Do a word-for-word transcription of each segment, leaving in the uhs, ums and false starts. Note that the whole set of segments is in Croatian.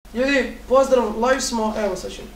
Ljudi, pozdrav, live smo, evo sad ću.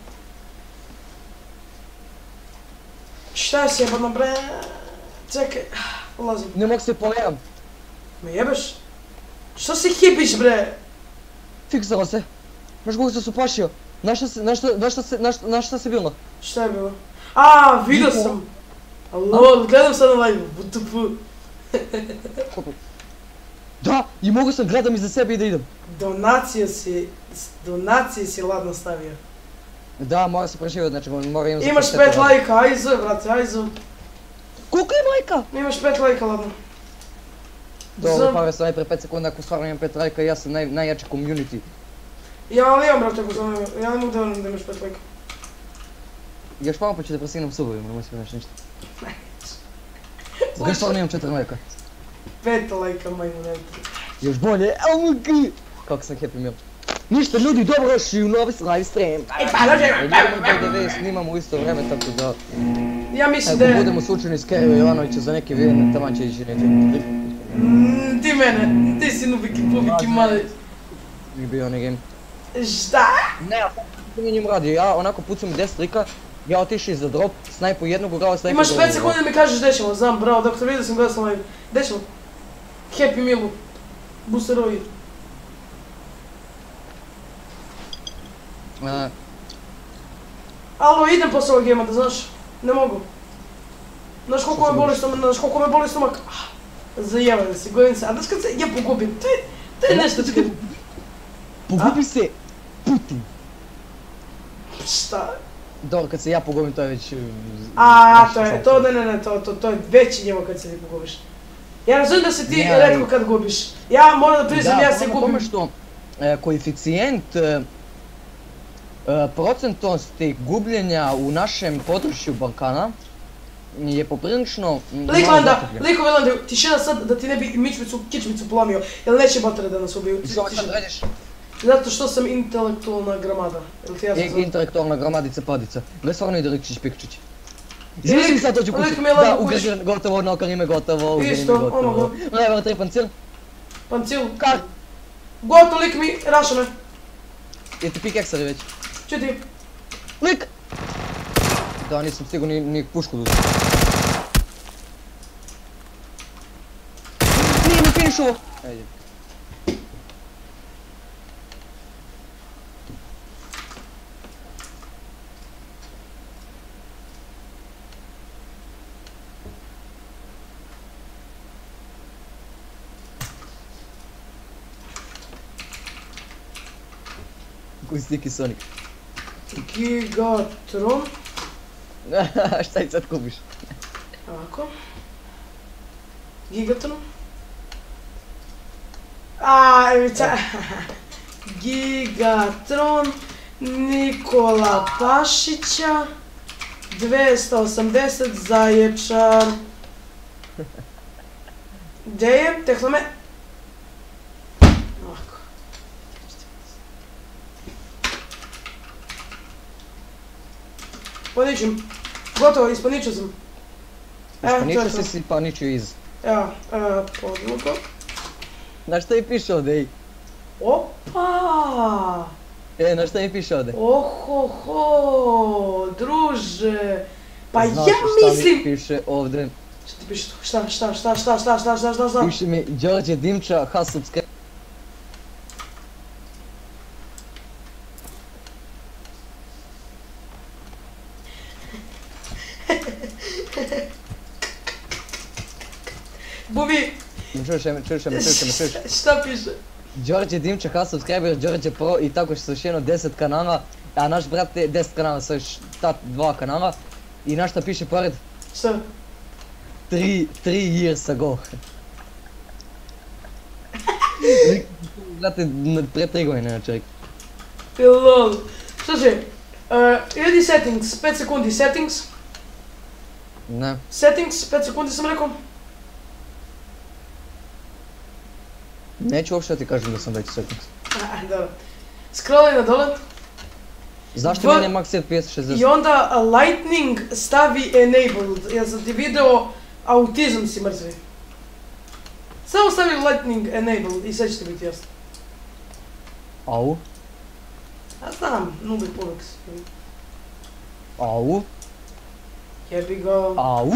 Šta si jebano bre? Čekaj, ulazim. Ne mogu se pojam. Me jebeš? Što si hibiš bre? Fiksalo se. Znaš kako se su plašio? Na šta se, na šta, na šta se, na šta, na šta se bilo? Šta je bilo? A, vidio sam. Lol, gledam sad na live, W T F. Da, i mogu sam gledam iza sebe i da idem. Donacije si, donacije si ladno stavio. Da, mora se preživjeti, znači mora imati... Imaš pet lajka, ajzo, brate, ajzo. Koliko je lajka? Imaš pet lajka, ladno. Dobro, pare sam najprije pet sekunda, ako stvarno imam pet lajka, ja sam naj, najjači community. Ja, ali imam, brate, ako znam, ja ne mogu da velim da imaš pet lajka. Još malo pa ću da presignem subovima, nemoj se znaš ništa. Zbog stvarno imam četiri lajka. Pet lajka, majmu, ne. Još bolje, evo mi kako sam happy meal. Ništa ljudi, dobro došli u novi live stream. E pa dođe! B D V snimamo u isto vreme, tako da... Ja mislim da je... Ako budemo slučajni s Kereo Jovanovića za neki vrijeme, taman će ići neće. Ti mene, ti si nubiki pubiki mali. Mi bio onaj game. Šta? Ne, ja to mi njim radi, ja onako pucam deset lika, ja otišao za drop, snajpu jednog urao, snajpu Imaš drugog. pet sekundi da mi kažeš gdje ćemo, znam, bravo, doktor vidio sam gledao sam live. Gdje ćemo? Happy Mealu. Boosterovi. Uh, Alo, idem posle ovog gema, da znaš, ne mogu. Znaš koliko me boli stomak, znaš koliko me boli stomak. Zajevam se, gledam se, a znaš kad se ja pogubim, to je, to je nešto čekaj. Pogubi se Putin. Šta? Dobro, kad se ja pogubim to je već... A, to je, to, ne, ne, ne, to, to, to je veći njemo kad se ti pogubiš. Ja razumijem da se ti Ja, retko kad gubiš. Ja moram da priznam, ja se Da, gubim. tome što e, koeficijent e, e, procentnosti gubljenja u našem području Balkana je poprilično... Liklanda, liko Vilanda, tišina sad da ti ne bi mičmicu, kičmicu polomio, jer neće botere da nas ubiju. Što sad radiš? Zato što sam intelektualna gramada, jel ti jasno znam? Intelektualna gramadica padica. Gle stvarno ide Rikčić Pikčić. Izmislim sad dođu kući. Lik mi je lagao Da, kući. ugrađen, gotovo, nokar ime gotovo, ugrađen ime Isto, gotovo. ono Level tri pancil. Pancil. Kar. Gotovo lik mi, raša me. Je ti pikeksari već? Čuti. Lik! Da, nisam stigao ni, ni pušku da uzem. Nije mi finišovo! Ajde. Koji stiki Sonic? Gigatron. Šta i sad kupiš? Ovako. Gigatron. Aaa, evi ča... Gigatron. Nikola Pašića. dvesta osamdeset Zaječar. Gdje je? Tehlome... Ovako. Poničim. Gotovo, ispaničio sam. Ispaničio si si paničio iz. Evo, evo, podlugo. Na šta mi piše ovdje ej? Opa! E, na šta mi piše ovdje? Ohoho, druže. Pa Znaš ja šta mislim... mi piše ovdje? Šta ti piše tu? Šta, šta, šta, šta, šta, šta, šta, šta, šta? Piše mi Đorđe Dimča, ha subscribe. Bubi! Ne čuješ me, čuješ me, čuješ me, čuješ. Šta piše? Đorđe Dimča, ha subscriber, Đorđe Pro i tako što još jedno deset kanala, a naš brat je deset kanala, sa još ta dva kanala. I naš šta piše pored? Šta? Three, three years ago. Znate, pre tri godine na čovjek. Lol. Šta će? Idi settings, pet sekundi, settings. Ne. Settings, pet sekundi sam rekao. Neću uopšte da ti kažem da sam već settings. Ah, dobro. Scrollaj na dole. Zašto V- meni je max F P S šezdeset? I onda a, lightning stavi enabled, ja sam ti video autizam si mrtvi. Samo stavi lightning enabled i sve će ti biti jasno. Au? znam, Nubik Polex. Au. Jebi ga. Au.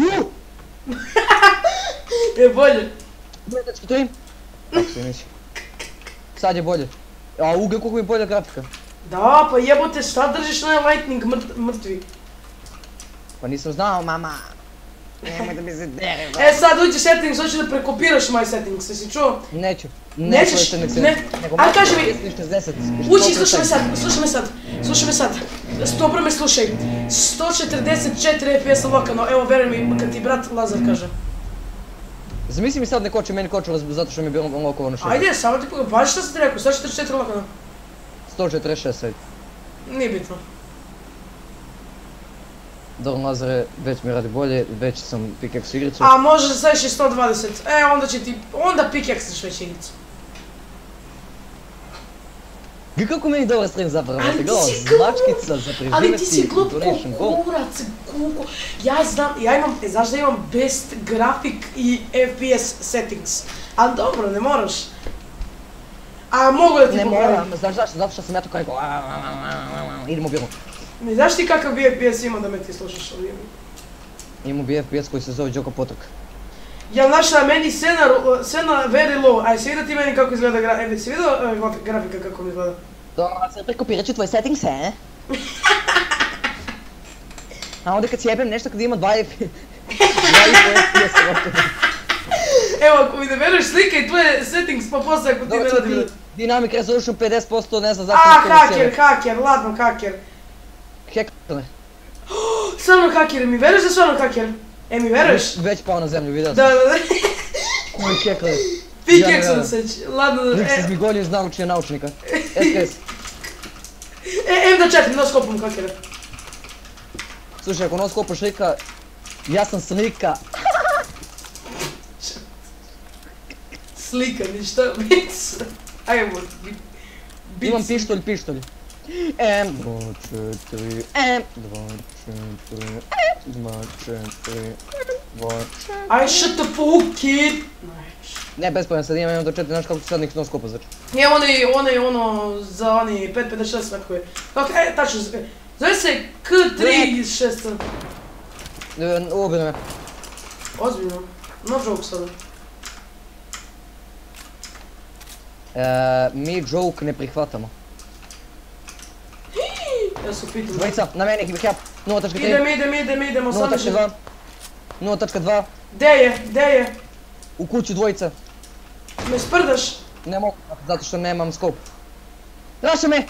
Je bolje. dvije točka tri. Tako se misli. Sad je bolje. A ugle koliko mi je bolja grafika. Da, pa jebote, šta držiš na Lightning mrtvi? Pa nisam znao, mama. Nemoj da mi se dere. E sad uđi settings, hoću da prekopiraš my settings, jesi čuo? Neću. Nećeš? Ne. A kaži mi. Uđi, slušaj me sad, slušaj me sad, slušaj me sad. Dobro me slušaj. sto četrdeset četiri F P S lokano, evo veruj mi kad ti brat Lazar kaže. Zamisli mi sad ne koče, meni koče zato što mi je bilo lokovano šest. Ajde, samo ti pogledaj, baš šta sam ti rekao, sto četrdeset četiri lokano. sto četrdeset šest sad. Nije bitno. Dobro, Lazare, već mi radi bolje, već sam pickaxe igricu. A može da staviš i sto dvadeset, e onda će ti, onda pickaxe već igricu. Gdje kako meni dobar stream zapravo, Ali te ti gledao, si glup. značkica za Ali ti si preživjeti glup donation ko goal. kurac, kuku. Ja znam, ja imam, e, znaš da imam best grafik i F P S settings. Ali dobro, ne moraš. A mogu da ti Ne pogledam. moram, znaš zašto, zato što sam ja to kao rekao, idemo biro. Ne znaš ti kakav bi F P S imao da me ti slušaš ovdje? Imamo bi F P S koji se zove Đoko Potok. Ja našla meni sve na, sve na very low, aj si vidio ti meni kako izgleda gra, e, si vidio e, grafika kako mi izgleda? Dobro, sad prekopirat ću tvoj settings, he? A onda kad sjebem nešto kad ima dva F P S roka. Evo, ako mi ne veruješ, slikaj tvoje settings pa posle ako ti ne Dobro, radi ti vrat. Dynamic Resolution pedeset posto, ne znam zašto A, niko ne haker, sjebe. haker, ladno haker. Hektor. Stvarno haker, mi veruješ da stvarno haker? E, mi veruješ? Već pao na zemlju, vidio sam. Da, da, da. Koji hektor. Pickaxe seć, ladno da... Lik se E, zmigolio iz naručnja naučnika. S K S. e, M D četiri, no skopom hakera. Slušaj, ako nos kopaš Rika, ja sam slika. Slika, ništa, vic. Ajmo, bic. Imam pištolj, pištolj. M, dva, četiri, M, dva, četiri, M, dva, četiri, dva, četiri. Aj, shut the fuck kid. Ne, bespojem sad imam, imam do četiri, znaš kako ću sad nek nos kopa znači. Nije onaj, onaj ono, za oni pet pedeset šest tako je. Kako, e, tačno, zove se K tri iz šest. Ubili me. Ozbiljno, no joke sada. E, mi joke ne prihvatamo. Ja se pitam. Dvojica, na meni, help, nula točka tri, Idem, idem, idem, idem, nula točka osamnaest. dva, nula točka dva, Gde je, gde je? u kuću dvojica. Me sprdaš? Ne mogu, zato što nemam scope. Raša me!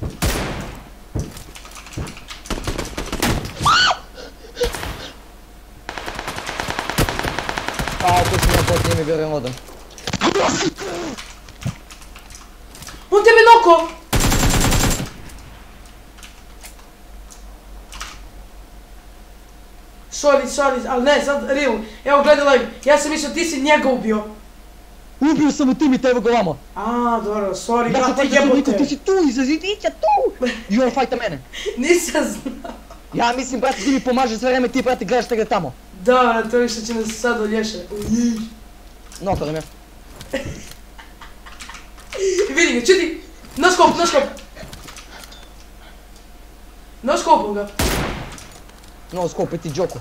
A, tu sam ja pot, nije mi bio remodan. On tebe noko! Sorry, sorry, ali ne, sad real. Evo gledaj live, ja sam mislio ti si njega ubio. Ubio sam u tim i tebe go vamo. A, dobro, sorry, Ja sam brate, faća niko, ti jebote. si tu, iza zidića, tu! I on fajta mene. Nisam znao. Ja mislim, brate, ti mi pomažeš sve vreme, ti, brate, gledaš tega tamo. Da, brate, ovi što će nas sad olješe. Nokarim ja. Vidi ga, čuti! No skop, no skop! No skopom ga. No, scope, ti Đoko.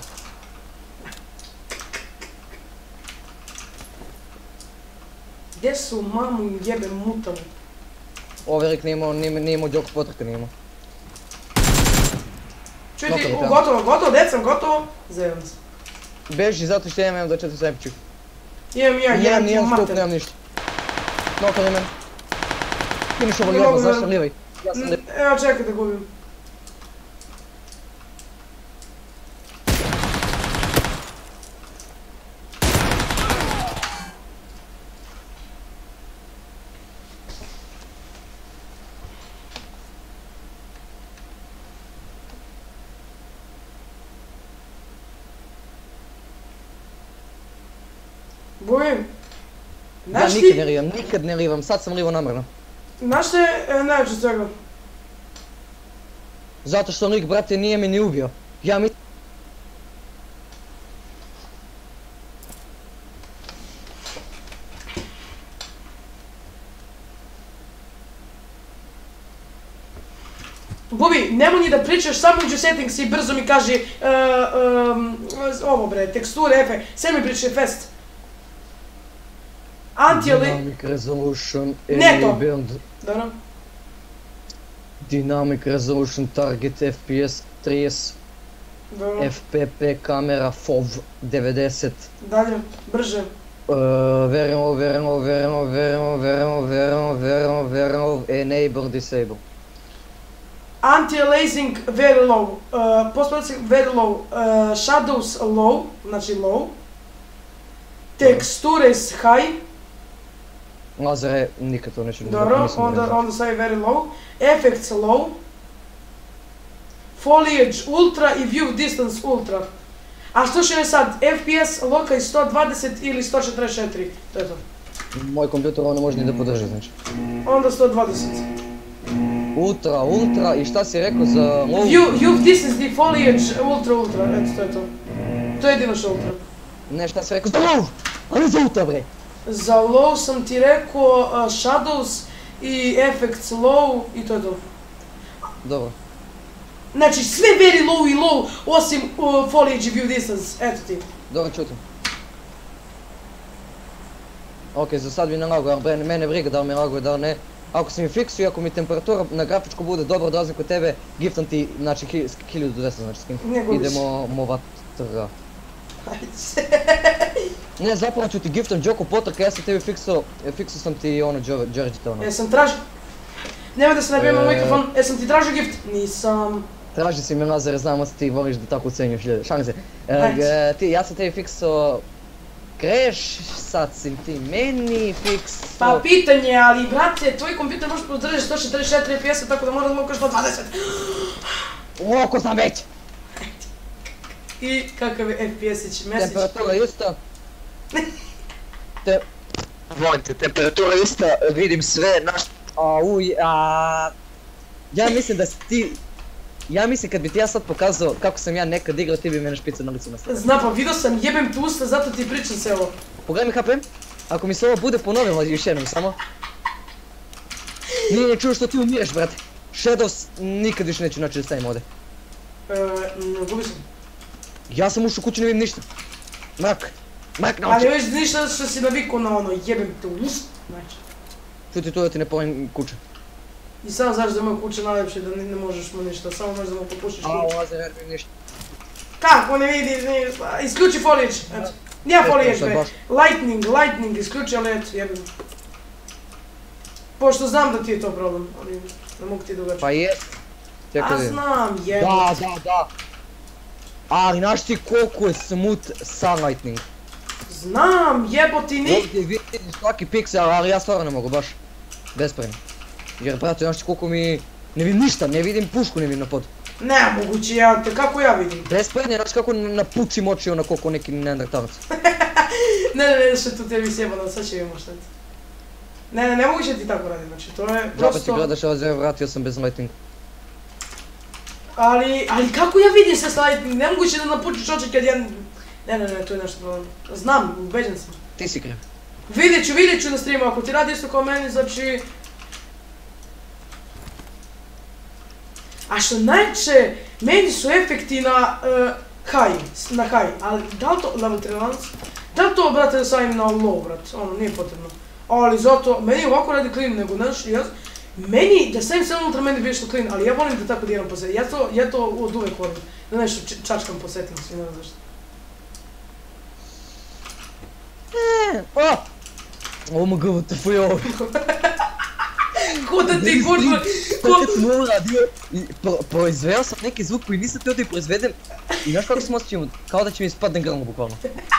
Gdje su mamu jebe mutavu? Overik nije imao, nije nije imao Đoko potrka, nije imao. Čuti, Gotovo, u, da. gotovo, gotovo, decam, gotovo. Zajebam se. Beži zato što ja imam do četiri sajpiću. Imam ja, Nijem, jedan nijem scope, mater. nemam ništa. Nokarim ja. Finiš ovo Ne jeba, mogu, zašto ne. livaj? Ja sam N- livaj. Evo čekaj da gubim. Bojim. Ja Znaš nikad ne ti, rivam, nikad ne rivam, sad sam rivao namjerno. znaš što je e, najveće od svega? Zato što lik, brate, nije me ni ubio. Ja mi... Bubi, nemoj ni da pričaš, samo uđu settings i brzo mi kaži ovo bre, teksture, efe, sve mi pričaj fest. Anti-ali... Dynamic Resolution, Ne to! Enabled, Dobro. Dynamic Resolution, Target, F P S trideset, Dobro. F P P kamera, F O V devedeset. Dalje, brže. Verimo, verimo, verimo, verimo, verimo, verimo, verimo, verimo, Enable, Disable. Anti-aliasing very low, uh, post-processing very low, uh, shadows low, znači low, textures high, Lazare, nikad to neću dobro, onda, onda stavi very low, effects low, foliage ultra i view distance ultra. A slušaj me sad, F P S lokaj sto dvadeset ili sto četrdeset četiri, to je to. Moj kompjuter ovo ne može ni da podrži, znači. Onda sto dvadeset. Ultra, ultra, i šta si rekao za low? View, view distance i foliage ultra ultra, eto to je to. To je jedino što ultra. Ne, šta si rekao za low? Ali za ultra, bre! Za low sam ti rekao uh, shadows i effects low i to je to. Dobro. Znači sve very low i low osim uh, foliage i view distance, eto ti. Dobro, čutim. Ok, za sad mi ne lagu, ali mene briga da li mi lagu, da li ne. Ako si mi fiksu i ako mi temperatura na grafičku bude dobro dozim kod tebe, giftam ti, znači, hiljadu dvesta, znači, s kim. Ne gubiš. Idemo movatra. Ajde. Ne, zapravo ću ti giftam Joko Potrka, ja sam tebi fikso, fikso sam ti ono, Đorđita ono. Jesam tražio... Nemoj da se nabijemo na mikrofon, jesam ti tražio gift? Nisam. Traži si me Lazare, znam da ti voliš da tako ucenjuš ljude, šalim se. Ajde. Ti, ja sam tebi fikso... Kreš, sad si ti meni fikso... Pa pitanje, ali brate, tvoj kompjuter može podržati sto četrdeset četiri F P S-a, tako da mora da mogu sto dvadeset. Oko znam već! I kakav je F P S-ić message? Temperatura isto. Te... Volim te, temperatura isto, vidim sve, naš... Auj, a... Ja mislim da si ti... Ja mislim kad bi ti ja sad pokazao kako sam ja nekad igrao, ti bi mene špicu na licu nastavio. Zna pa vidio sam, jebem tu usta, zato ti pričam se ovo. Pogledaj mi H P, ako mi se ovo bude ponovilo još jednom samo. Nije čuo što ti umireš, brate. Shadows nikad više neću naći da stavim ovdje. Eee, gubi sam. Ja sam ušao u kuću, ne vidim ništa. Mrak. Mrak na oči. Ali već ništa što si navikao na ono, jebem tu usta. Znači. Čuti to da ti ne polim kuće. I sam znaš da je moja kuća najljepša da ne možeš mu ništa, samo možeš da mu popušiš A, kuću. ovo za ne vidim ništa. Kako ne vidiš ništa? Isključi foliage, eto. Nije foliage bre. Lightning, lightning, isključi, ali eto, jebem. Pošto znam da ti je to problem, ali ne mogu ti drugačije. Pa jest. A znam, jebem. Da, da, da. Ali znaš ti koliko je smooth sunlightning? Znam, jeboti ni... Ovdje vidiš svaki piksel, ali ja stvarno ne mogu baš. Bespravno. Jer brate, znaš ti koliko mi... Ne vidim ništa, ne vidim pušku, ne vidim na podu. Ne, moguće ja te, kako ja vidim? Bespravno, znaš kako napučim oči onako ko neki neandertalac. Ne, ne, ne, što tu tebi sjebano, sad će vidimo šta ti. Ne, ne, ne moguće ti tako radi, znači to je prosto... Džaba ti gledaš, ali zove vratio sam bez lightinga. Ali, ali kako ja vidim sve s lightning, ne moguće da napučiš oči kad ja... Ne, ne, ne, to je nešto problem. Znam, ubeđen sam. Ti si kriv. Vidjet ću, vidjet ću na streamu, ako ti radi isto kao meni, znači... A što najče, meni su efekti na uh, high, na high, ali da li to, level trinaest, da li to, brate, da stavim na low, brate, ono, nije potrebno. Ali zato, meni ovako radi clean, nego, znaš, ja, meni, da stavim sve unutra, meni bi što clean, ali ja volim da tako diram po settings, ja to, ja to od uvek volim, da nešto čačkam po settings, ne znam zašto. Eee, o! O mg, what the fuck je ovo? Ko da ti gurno, ko... Kad sam ovo radio, proizveo sam neki zvuk koji nisam teo da i proizvedem i znaš kako sam osjećao, kao da će mi ispadne grlo bukvalno.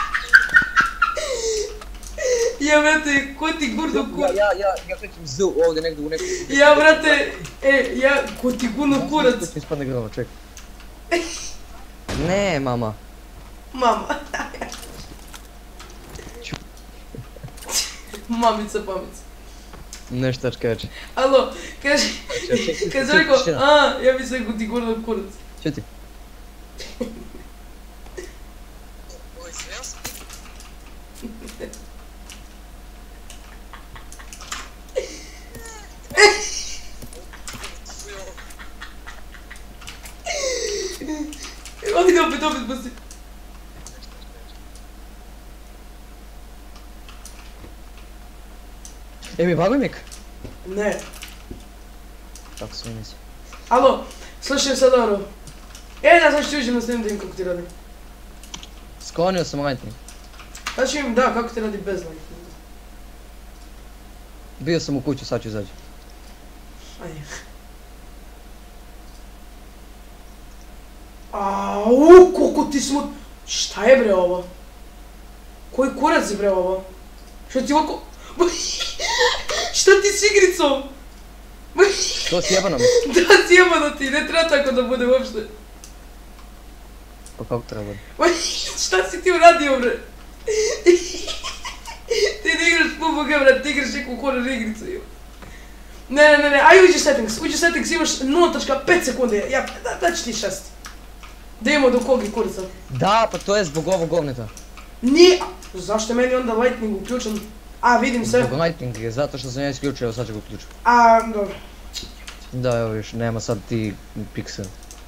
Ja, brate, ko ti gurno kurac? Ja, ja, ja krećem z ovdje negdje u neku... Ja, brate, e, ja, ko ti gurno kurac? Da će mi ispadne grlo, čekaj. Ne, mama. Mama. Mamica, pamica. Nešto tačka reći. Alo, kaži, kad sam rekao, a, ja bi se rekao ti gurno kurac. Čuti. Ajde opet, opet pusti. E mi bagoj mik? Ne. Tako se mi misli. Alo, slušaj sad ono. E, da, sad ću ti uđem na snim da im kako ti radi. Sklonio sam lightning. Sad ću im, da, kako ti radi bez lightninga. Bio sam u kući, sad ću izaći. Ajde. Au, koliko ti smo... Šta je bre ovo? Koji kurac je bre ovo? Šta ti ovako... Šta ti s igricom? To si jebano mi. Da, sjebano ti, ne treba tako da bude uopšte. Pa kako treba bude? Šta si ti uradio bre? Ti ne igraš P U B G bre, ti igraš neku horror igricu. Ne, ne, ne, ne, aj uđi settings, uđi settings, imaš nula zarez pet sekunde, ja, da, da ću ti šest. Da imamo do kog i kurica. Da, pa to je zbog ovog govneta. Nije, zašto je meni onda lightning uključen? A, vidim se. Zbog lightning je, zato što sam ja isključio, evo sad ću ga uključiti. A, dobro. Da, evo viš, nema sad ti pixel.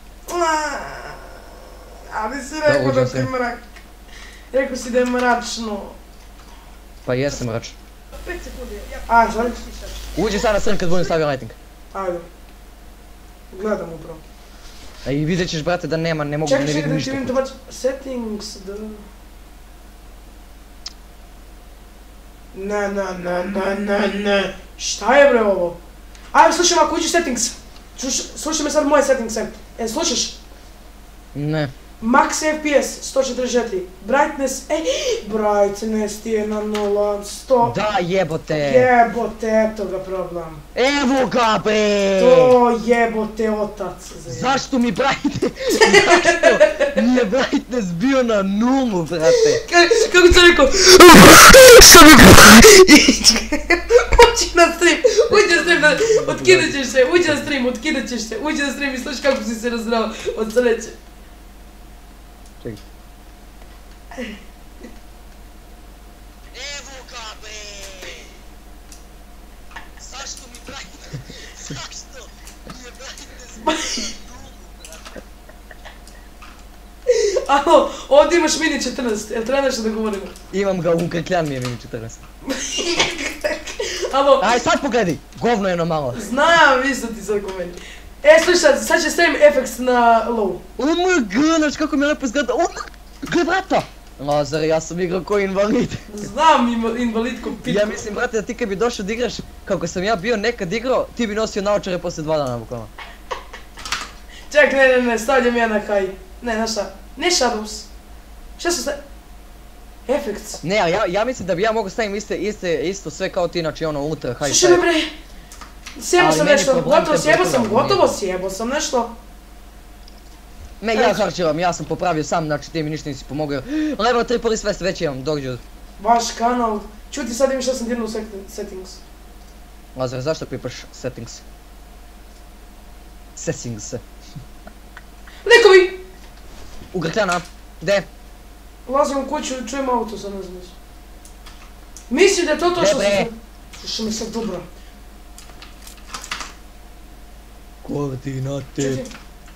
Ali si rekao da ti je mrak. Rekao si da je mračno. Pa jesam rač. pet sekundi, ja. A, želim ti sad. Uđi sad na crn kad budem stavio lightning. Ajde. Gledam upravo. A i vidjet ćeš brate da nema, ne mogu, Čekaj, ne čekaj vidim da ti ništa. vidim to baš settings, da... Ne, ne, ne, ne, ne, ne. Šta je bre ovo? Ajde, slušaj ovako, uđi settings. Slušaj me sad moje settingse. E, slušaš? Ne. Max F P S sto četrdeset četiri, brightness, ej, brightness ti je na nula, sto... Da jebote! Jebote, eto ga problem. Evo ga bre! To jebote otac. Zašto mi brightness, zašto mi je brightness bio na nulu brate? Kako sam rekao? Što mi ga... Uđi na stream, uđi na stream, otkidat ćeš se, uđi na stream, otkidat ćeš se, uđi na stream i slušaj kako si se razdrao od sreće. Čekaj. Evo ga bre! Zašto mi brightness? Zašto mi je brightness? Alo, ovdje imaš mini četrnaest, jel treba nešto da govorimo? Imam ga, ukrkljan mi je mini četrnaest. Alo, Aj sad pogledaj, govno je ono malo. znam, isto ti sad ko meni. E, slušaj, sad će stavim efekt na low. O moj g, znaš kako mi je lepo izgleda, o moj, gle vrata! Lazar, ja sam igrao ko invalid. Znam ima- invalidko pitko. Ja mislim, brate, da ti kad bi došao da igraš, kako sam ja bio nekad igrao, ti bi nosio naočare poslije dva dana, bukvalno. Ček, ne, ne, ne, stavljam ja na high. Ne, na šta? Ne shadows. Šta su stavim? Effects. Ne, a ja, ja mislim da bi ja mogu stavim iste, iste, isto sve kao ti, znači ono, unutra, high Slušaj me side. bre. Sjebo Ali sam meni nešto, problem gotovo sjebo sam, temperatura, gotovo nije. sjebo sam nešto. Ne, ja harčiram, ja sam popravio sam, znači ti mi ništa nisi pomogao. Level tri police vest već imam, dođu. Vaš kanal. Čuti sad im šta sam dirnuo u set- settings. Lazar, zašto pipaš settings? Settings. Likovi! Ugrkljana, gde? Ulazim u kuću i čujem auto, sad ne znam. Mislim da je to to što Bre, bre. sam... Slušaj me sad dobro. Koordinate. Čuti.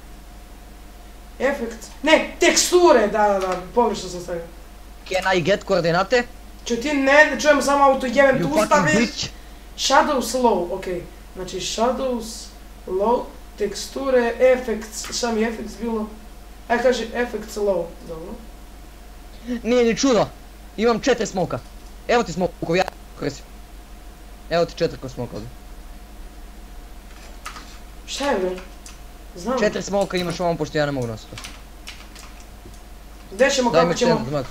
Efekt. Ne, teksture, da, da, da, pogrešno sam stavio. Can I get koordinate? Čuti, ne, ne čujem samo auto, jebem You tu fucking ustaviš. bitch. Shadows low, okej. Znači shadows low, teksture, effects, šta mi je effects bilo? Aj kaže effects low, dobro. Nije ni čudo. Imam četiri smoka. Evo ti smokov, ja koristim. Evo ti četiri ko smoka ovdje. Šta je bre? Znam. Četiri smoka imaš ovom pošto ja ne mogu nositi. Gdje ćemo, Daj kako mi ćemo? četiri smok.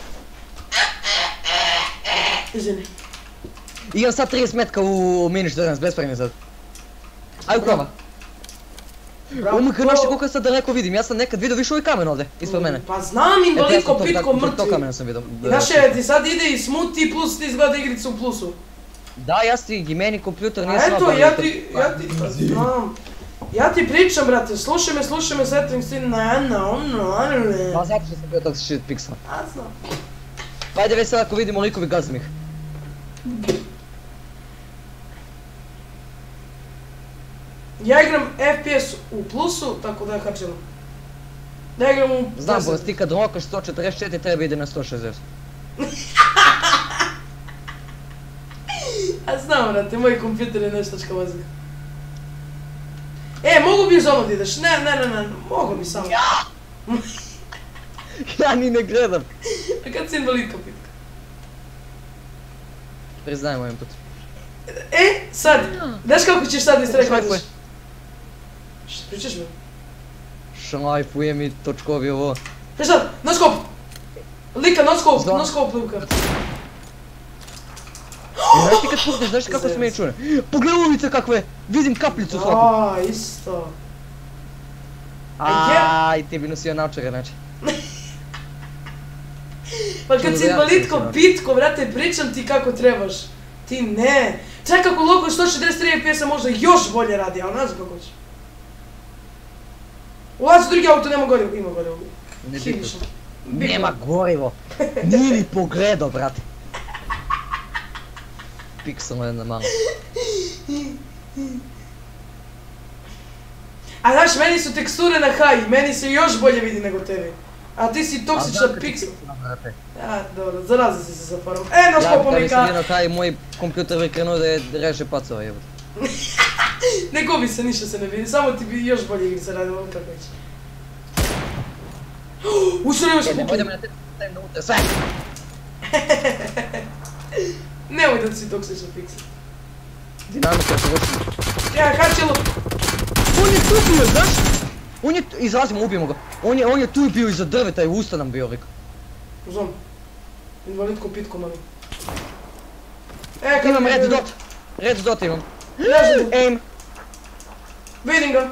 Izvini. Imam sad trideset metka u mini četrnaest, bez premije sad. Aj u krova. Bravo. O moj, znaš ti koliko ja sad daleko vidim, ja sam nekad vidio više ovaj kamen ovdje, ispred mene. Pa znam, Eto, ja invalidko, sam to- pitko, to- To mrtvi. kamena sam vidio. I znaš je, ti sad ide i smuti plus ti izgleda igrica u plusu. Da, ja si i meni kompjuter A nije slabo. eto, ja ti, ja ti, pa znam. Ja ti pričam, brate, slušaj me, slušaj me, settings ti, ne, no, no, ne. Pa zato što sam bio tako shit pixel. A znam. Pa ajde već sad ako vidimo likovi gazim ih. Ja igram F P S u plusu, tako da je hačeno. Da igram u... Znam, Boris, ti kad rokaš sto četrdeset četiri treba ide na sto šezdeset. A znam, brate, moj kompjuter je neštačka vazga. E, mogu bi iz ono da ideš? Ne, ne, ne, ne, mogu bi samo. Ja ni ne gledam. A kad si invalidka, pitka? Priznajem ovim put. E, sad, znaš kako ćeš sad istrekati? Što pričaš me? Šlajfuje mi točkovi ovo. E sad, no skop! Lika, no skop, no skop, Luka. Znaš ti kad pukneš, znaš kako se meni čune? Pogledaj ulice kakve, vidim kapljicu svaku. A, isto. Aj, ti bi nosio naočare, znači. Pa kad si invalidko pitko, brate, pričam ti kako trebaš. Ti ne. Čak ako loko sto šezdeset tri F P S-a možda još bolje radi, ali znaš kako će. Ulazi u drugi auto, nema gorivo, ima gorivo. Ne bitno. Nema gorivo. Nije ni pogledao, brate. Piksamo jedna malo. A znaš, meni su teksture na high, meni se još bolje vidi nego tebi. A ti si toksična piksel. Ja, dobro, zarazi si se sa forum. E, no skopom Ja neka... kad bi se high, moj kompjuter bi krenuo da je reže pacova, jebate. Ne gubi se, ništa se ne vidi, samo ti bi još bolje igri se radilo, kako već. Ušao se Ne voljamo na te stavim na utra, sve! Nemoj da si toksična piksel. Dinamika se vrši. Ja, kačelo! On je tu bio, znaš? On je, izlazimo, ubijemo ga. On je, on je tu bio iza drveta i usta nam bio, rekao. Znam. Invalidko pitko mali. E, kad Imam red dot. Red dot imam. Ležim. Aim. Vidim ga.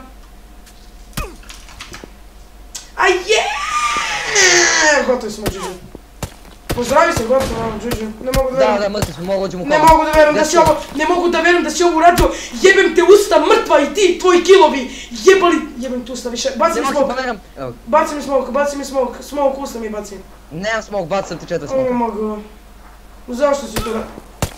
A je! Gotovi smo, Gigi. Pozdravi se, gotovo, ono, Gigi. Ne mogu da Da, verujem. da, mrtvi smo, mogu uđemo u Ne kola. mogu da verujem da si ovo, ne mogu da verujem da si ovo uradio. Jebem te usta mrtva i ti, tvoji kilovi. Jebali, jebem te usta više. Baci mi smok. Baci mi smok, baci mi smok. Smok usta mi baci. Nemam smok, bacam ti četiri Ne smoka. mogu. Zašto si to da...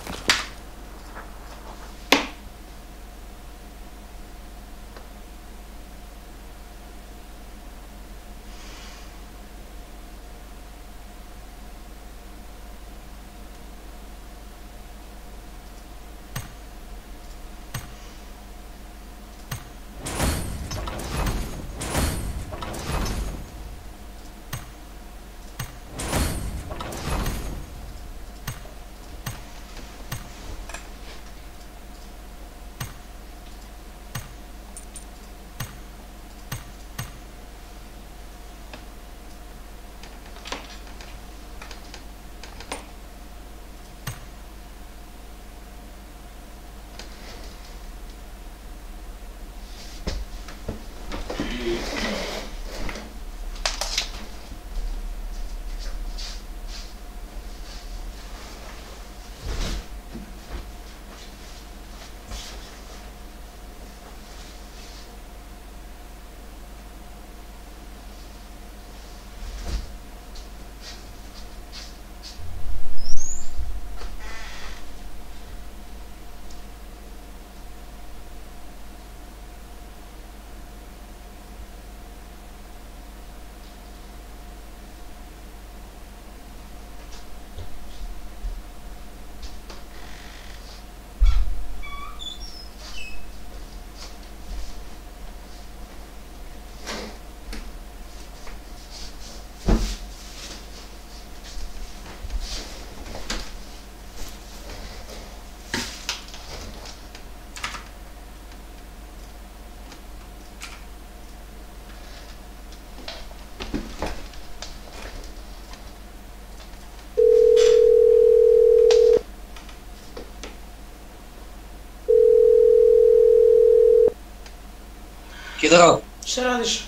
Kidro, Šta radiš?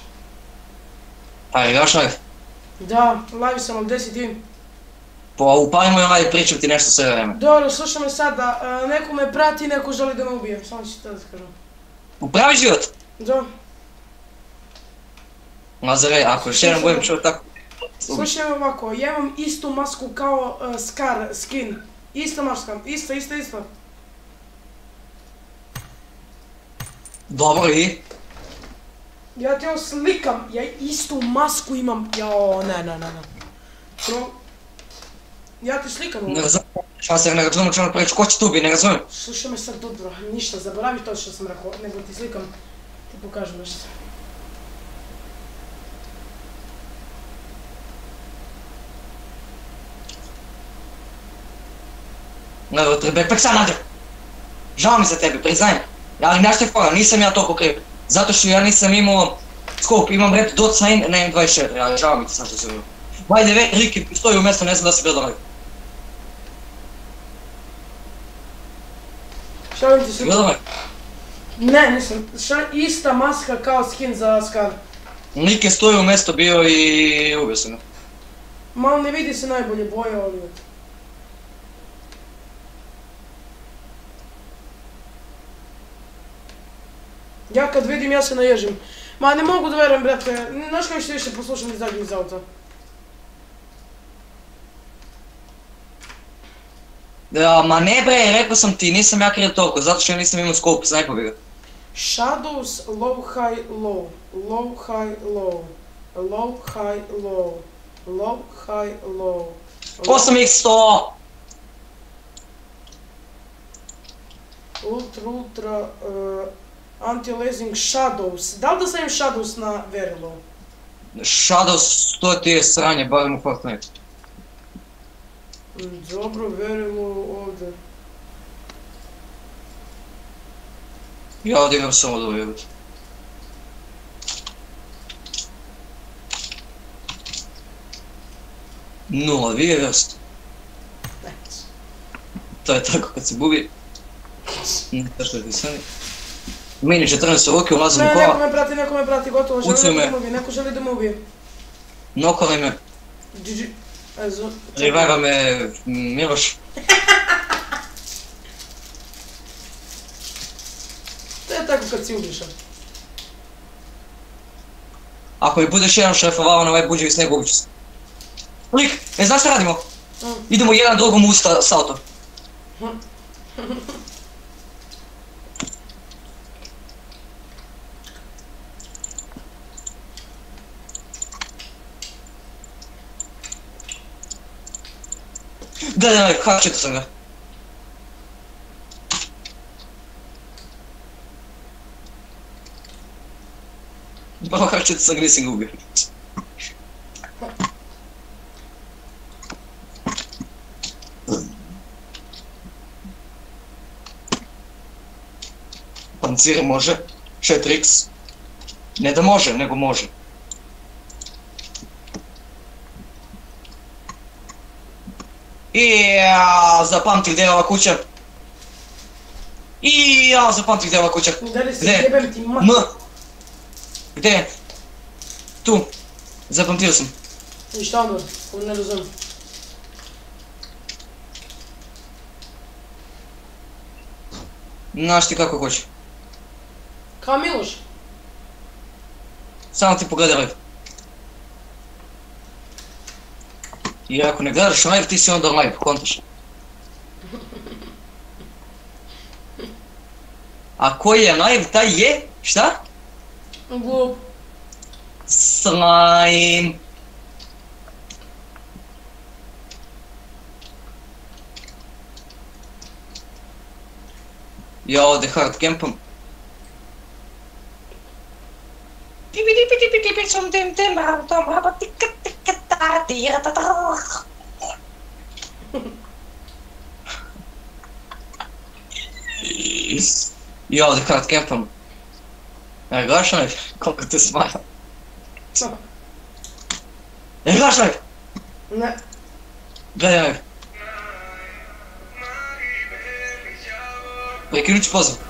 pa igraš live? Da, live sam, ali gdje si ti? Pa upali moj live, pričam ti nešto sve vreme. Dobro, slušaj me sada, a, neko me prati, neko želi da me ubije, samo ću ti tada kažem. U pravi život? Da. Lazare, ako još jedan budem čuo tako... Slušaj me ovako, ja imam istu masku kao uh, Scar skin. Ista maska, isto, isto, isto. Dobro i? Ja ti ovo slikam, ja istu masku imam, jao, ne, ne, ne, ne. Pro... Ja ti slikam ovo. Ne razumijem, šta se ne razumijem što napraviš, ko će tu bi, ne razumijem. Slušaj me sad dobro, ništa, zaboravi to što sam rekao, nego ti slikam, ti pokažem nešto. Ne, treba je pek sam nađe. Žao mi za tebe, priznajem. Ali znaš te fora, nisam ja toliko kriv. Zato što ja nisam imao skop, imam rep dot nine na M dvadeset četiri, ali žao mi ti sam što sam imao. By the way, Riki stoji u mjestu, ne znam da si gledao live. Šalim ti slikam. Gledao live? Ne, nisam, ista maska kao skin za Scar. Riki stoji u mjestu bio i ubio se me. Malo ne vidi se najbolje boje, ali... Ja kad vidim, ja se naježim. Ma ne mogu da verujem, brate, znaš kako što više poslušam iz daljnjih iz auta? Ja, ma ne bre, rekao sam ti, nisam ja kriv toliko, zato što ja nisam imao scope, snajpa bi ga. Shadows, low, high, low, low, high, low, low, high, low, low, high, low. osam ih sto! Ultra, ultra, uh, anti-aliasing shadows. Da li da stavim shadows na very low? Shadows, to ti je sranje, barem u Fortnite. Dobro, very low ovdje. Ja ovdje imam samo dobro jebati. Nula vjerost. To je tako kad se bubi. Ne, to što je pisani. Mini četrnaest ruke, ulazim u Ne, kola. neko me prati, neko me prati, gotovo, Ucaj želi da me. me ubije, neko želi da me ubije. Nokali me, G G. Ezo. rivara me Miloš. To je tako kad si ubiša. Ako mi budeš jedan šefovao na ovaj buđevi snegu, ubiću se. Lik, ne znaš šta radimo? Mm. Idemo jedan drugom u usta s autom. Da, da, hačito sam ga. Bao hačito sam ga, nisam ga ubio. Pancir može, četiri iks. Ne da može, nego može. Ijaaa, zapamti gdje je ova kuća. Ijaaa, zapamti gdje je ova kuća. Udari se, Gdje? jebem ti mat. M. Gdje je? Tu. Zapamtio sam. I šta ono? Ovo ne razumijem. Znaš ti kako hoće. Kao Miloš. Samo ti pogledaj live. I ako ne gledaš live, ti si onda live, kontaš. A koji je live, taj je, šta? Glup. Slime. Ja ovdje hard campam. Ja ovdje hard campam. E, gledaš live? Koliko te smaja? E, gledaš live? Ne. Gledaj live. Prekinut ću poziv.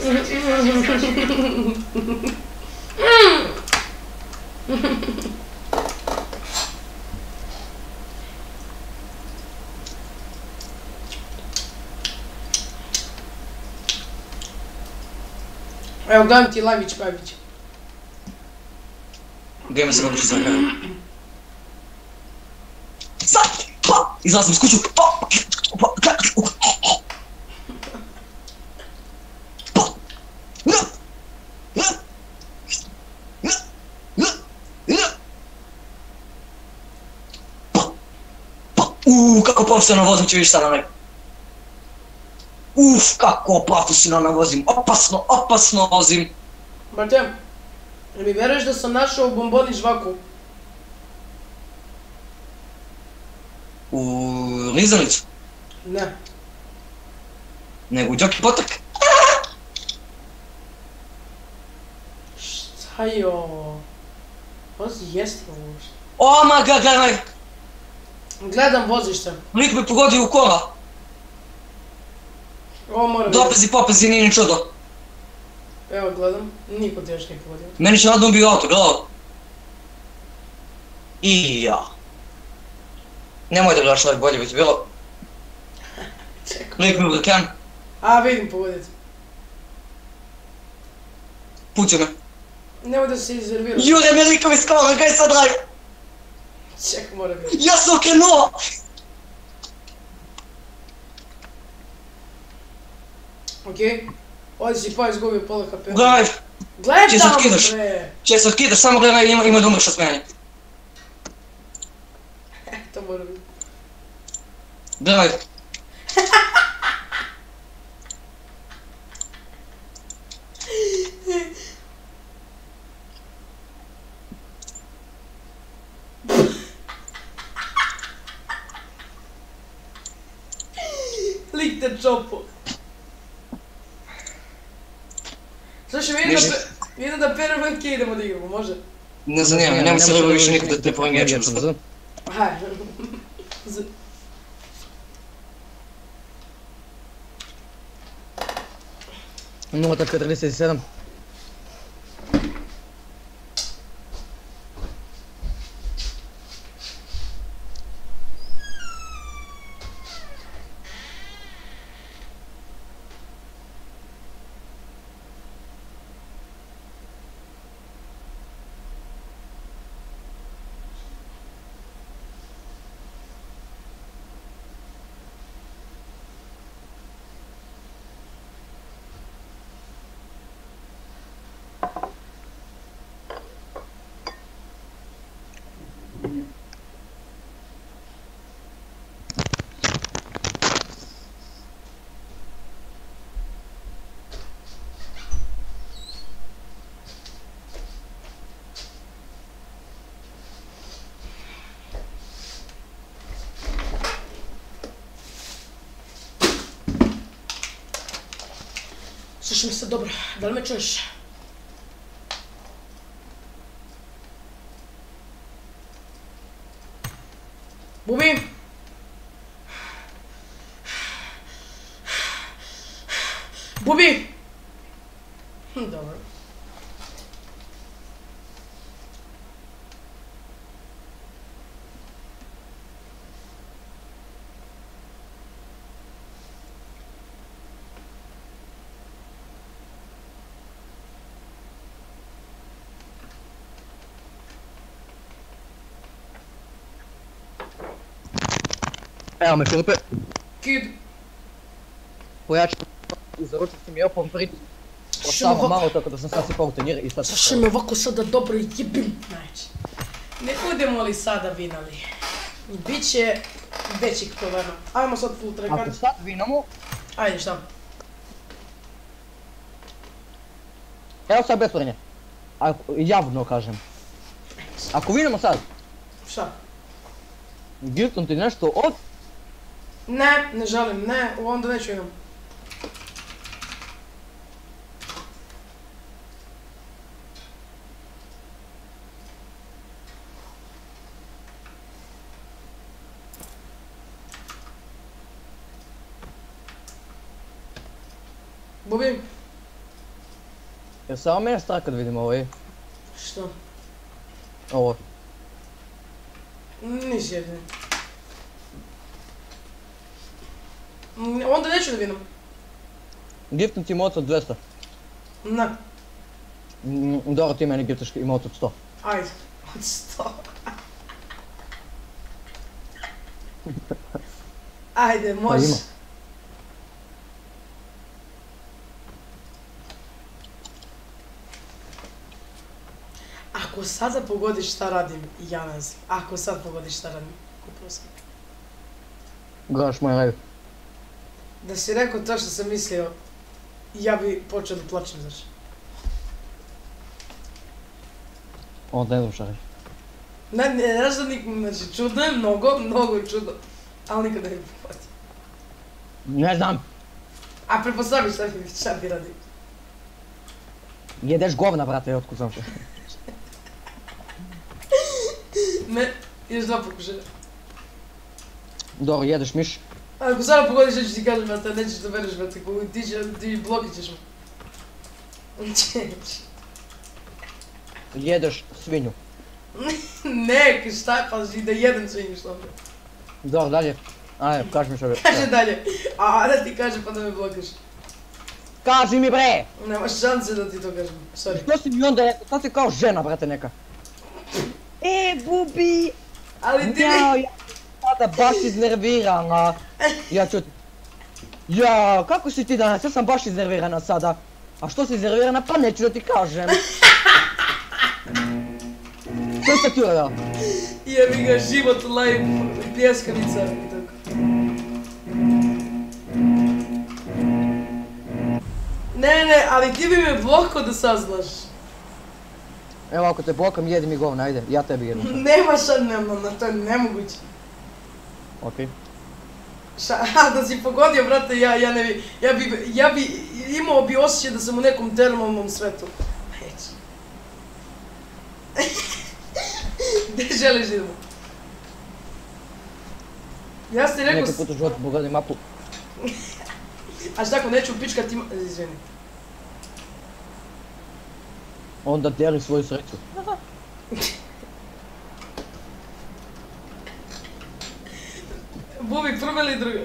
Evo gledam ti Lavić Pavić. Gdje se mogući za kraju. Sad! Pa! Izlazim iz kuću! Pa! Pa! Pa! Uuu, kako profesionalno vozim, ću vidiš sada nek. Uf, kako profesionalno vozim, opasno, opasno vozim. Brate, jel mi veruješ da sam našao u bomboni žvaku? U lizalicu, Ne. nego u Jockey Potrk. Šta je ovo? Vozi jesti ovo uopšte. O ma ga, gledaj, Gledam vozište. lik me pogodio u kola. Ovo mora biti. Dopezi, popezi, nije ni čudo. Evo gledam, niko te još nije pogodio. Meni će odmah bio auto, gledaj. I ja. Nemoj da gledaš ovaj bolje, već bilo. Čekaj. Lik mi u rekan, A, vidim pogoditi. puću me. Nemoj da se izerviraš. Jure me likovi s kola, kaj sad radi? Čekaj, mora biti. Ja sam okrenuo! Okej. Ovdje si pa izgubio pola H P. Gledaj, Gledam Če se otkidaš? bre! če se otkidaš, samo gledaj, ima, ima da umreš od smijanja. To mora biti. Gledaj. Lik te čopo. Slušaj, vidim da, Ništa. pe- vidim da perem velike idemo da igramo, može? Ne zanima me, nema se reba više nikad da te poengačam. Hajde. Z- nula tačka trideset sedam. Slušaj mi sad dobro, da li me čuješ? Bubi! Bubi! Hm, dobro. Evo me Filipe, Kid, pojačam i zaručio si mi opom prit. Što Samo ovako? malo tako da sam sasipao u tanjir i sad... slušaj me ovako sada dobro jebim, znači. Ne budemo li sada vinali? Biće većih problema. Ajmo sad full tracker. Ako sad vinamo, Ajde, šta? evo sad bez porenja. Ako, javno kažem. Ako vinamo sad, Šta? giltom ti nešto od... Ne, ne želim, ne, onda neću idem. Bubi, Jer samo mene strah kad vidim ovo, ej. što? Ovo. Nisi jedini. Mm, Onda neću da vidim. Giftom ti emote od dvesta. Ne, Mm, Dobro, ti meni giftaš emote od sto. ajde. Od sto. Ajde, može. ima. Ako sada pogodiš šta radim, ja ne znam. Ako sad pogodiš šta radim, kupio sam. Gledaš moj live. Da si rekao to što sam mislio, ja bi počeo da plačem, znaš. Onda ne znam šta reći. Ne, ne, znaš da nikom, znači čudno je, mnogo, mnogo je čudno, ali nikada ne bi prihvatio. Ne znam. A pretpostavi šta bi, šta bi radio. Jedeš govna, brate, otkud znam što. Ne, još dva pokušaja. Dobro, jedeš miš. Ako sada pogodiš, ja ću ti kažem, brate, nećeš da bereš, brate, ti, će, ti blokit ćeš me. Čeć. Jedeš svinju. Ne, šta je, pa da jedem svinju što bre. Dobro, dalje. Ajde, kaži mi što bi. Kaže dalje, a da ti kaže pa da me blokaš. Kaži mi bre! Nemaš šanse da ti to kažem, sorry. Što si mi onda rekao, sad si kao žena, brate, neka. E, bubi! Ali ti Jao, mi... ja sam sada baš iznervirana. Ja ću ti... Jao, kako si ti danas? Ja sam baš iznervirana sada. A što si iznervirana? Pa neću da ti kažem. Što si ti uradila? Jebi ga, život, live, pljeskanica i tako. Ne, ne, ali ti bi me blokao da saznaš. Evo, ako te blokam, jedi mi govna, ajde, ja tebi jedem. Nema šta, nema, na to je nemoguće. Okej. Ša, a da si pogodio, brate, ja, ja ne bi, ja bi, ja bi, imao bi osjećaj da sam u nekom termalnom svetu. Neću. Gdje želiš da idemo? Ja sam ti rekao... Neki put u životu pogledaj mapu. A šta ako neću pičkat ima... Izvini. Onda deli svoju sreću. Bubi, prva ili druga?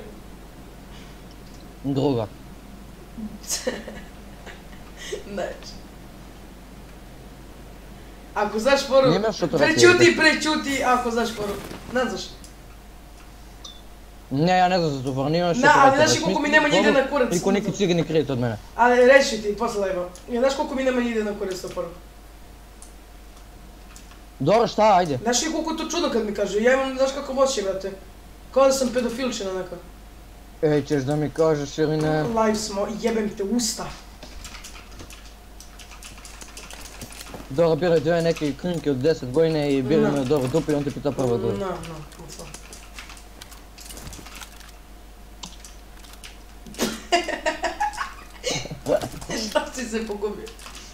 Druga. Neću. Ako znaš foru, Nemaš što to prečuti, prečuti, ako znaš foru. Ne znaš. Ne, ja ne znam za tu foru, nimaš što Na, to ali rekao. znaš i koliko mi nema njide na kurac. Niko neki cigani kredit od mene. Ali reći ti, posle live-a. Ja, znaš koliko mi nema njide na kurac to foru? Dobro, šta, ajde. Znaš i koliko je to čudno kad mi kaže, ja imam, znaš kako moći, brate. Kao da sam pedofilčina neka. Ej, ćeš da mi kažeš ili ne? Live smo, jebem te usta. Dobro, biraj dvije neke klinke od deset godine i biraj me dobro dupe i on ti pita prvo No, gore. no, ufa. Šta si se pogubio?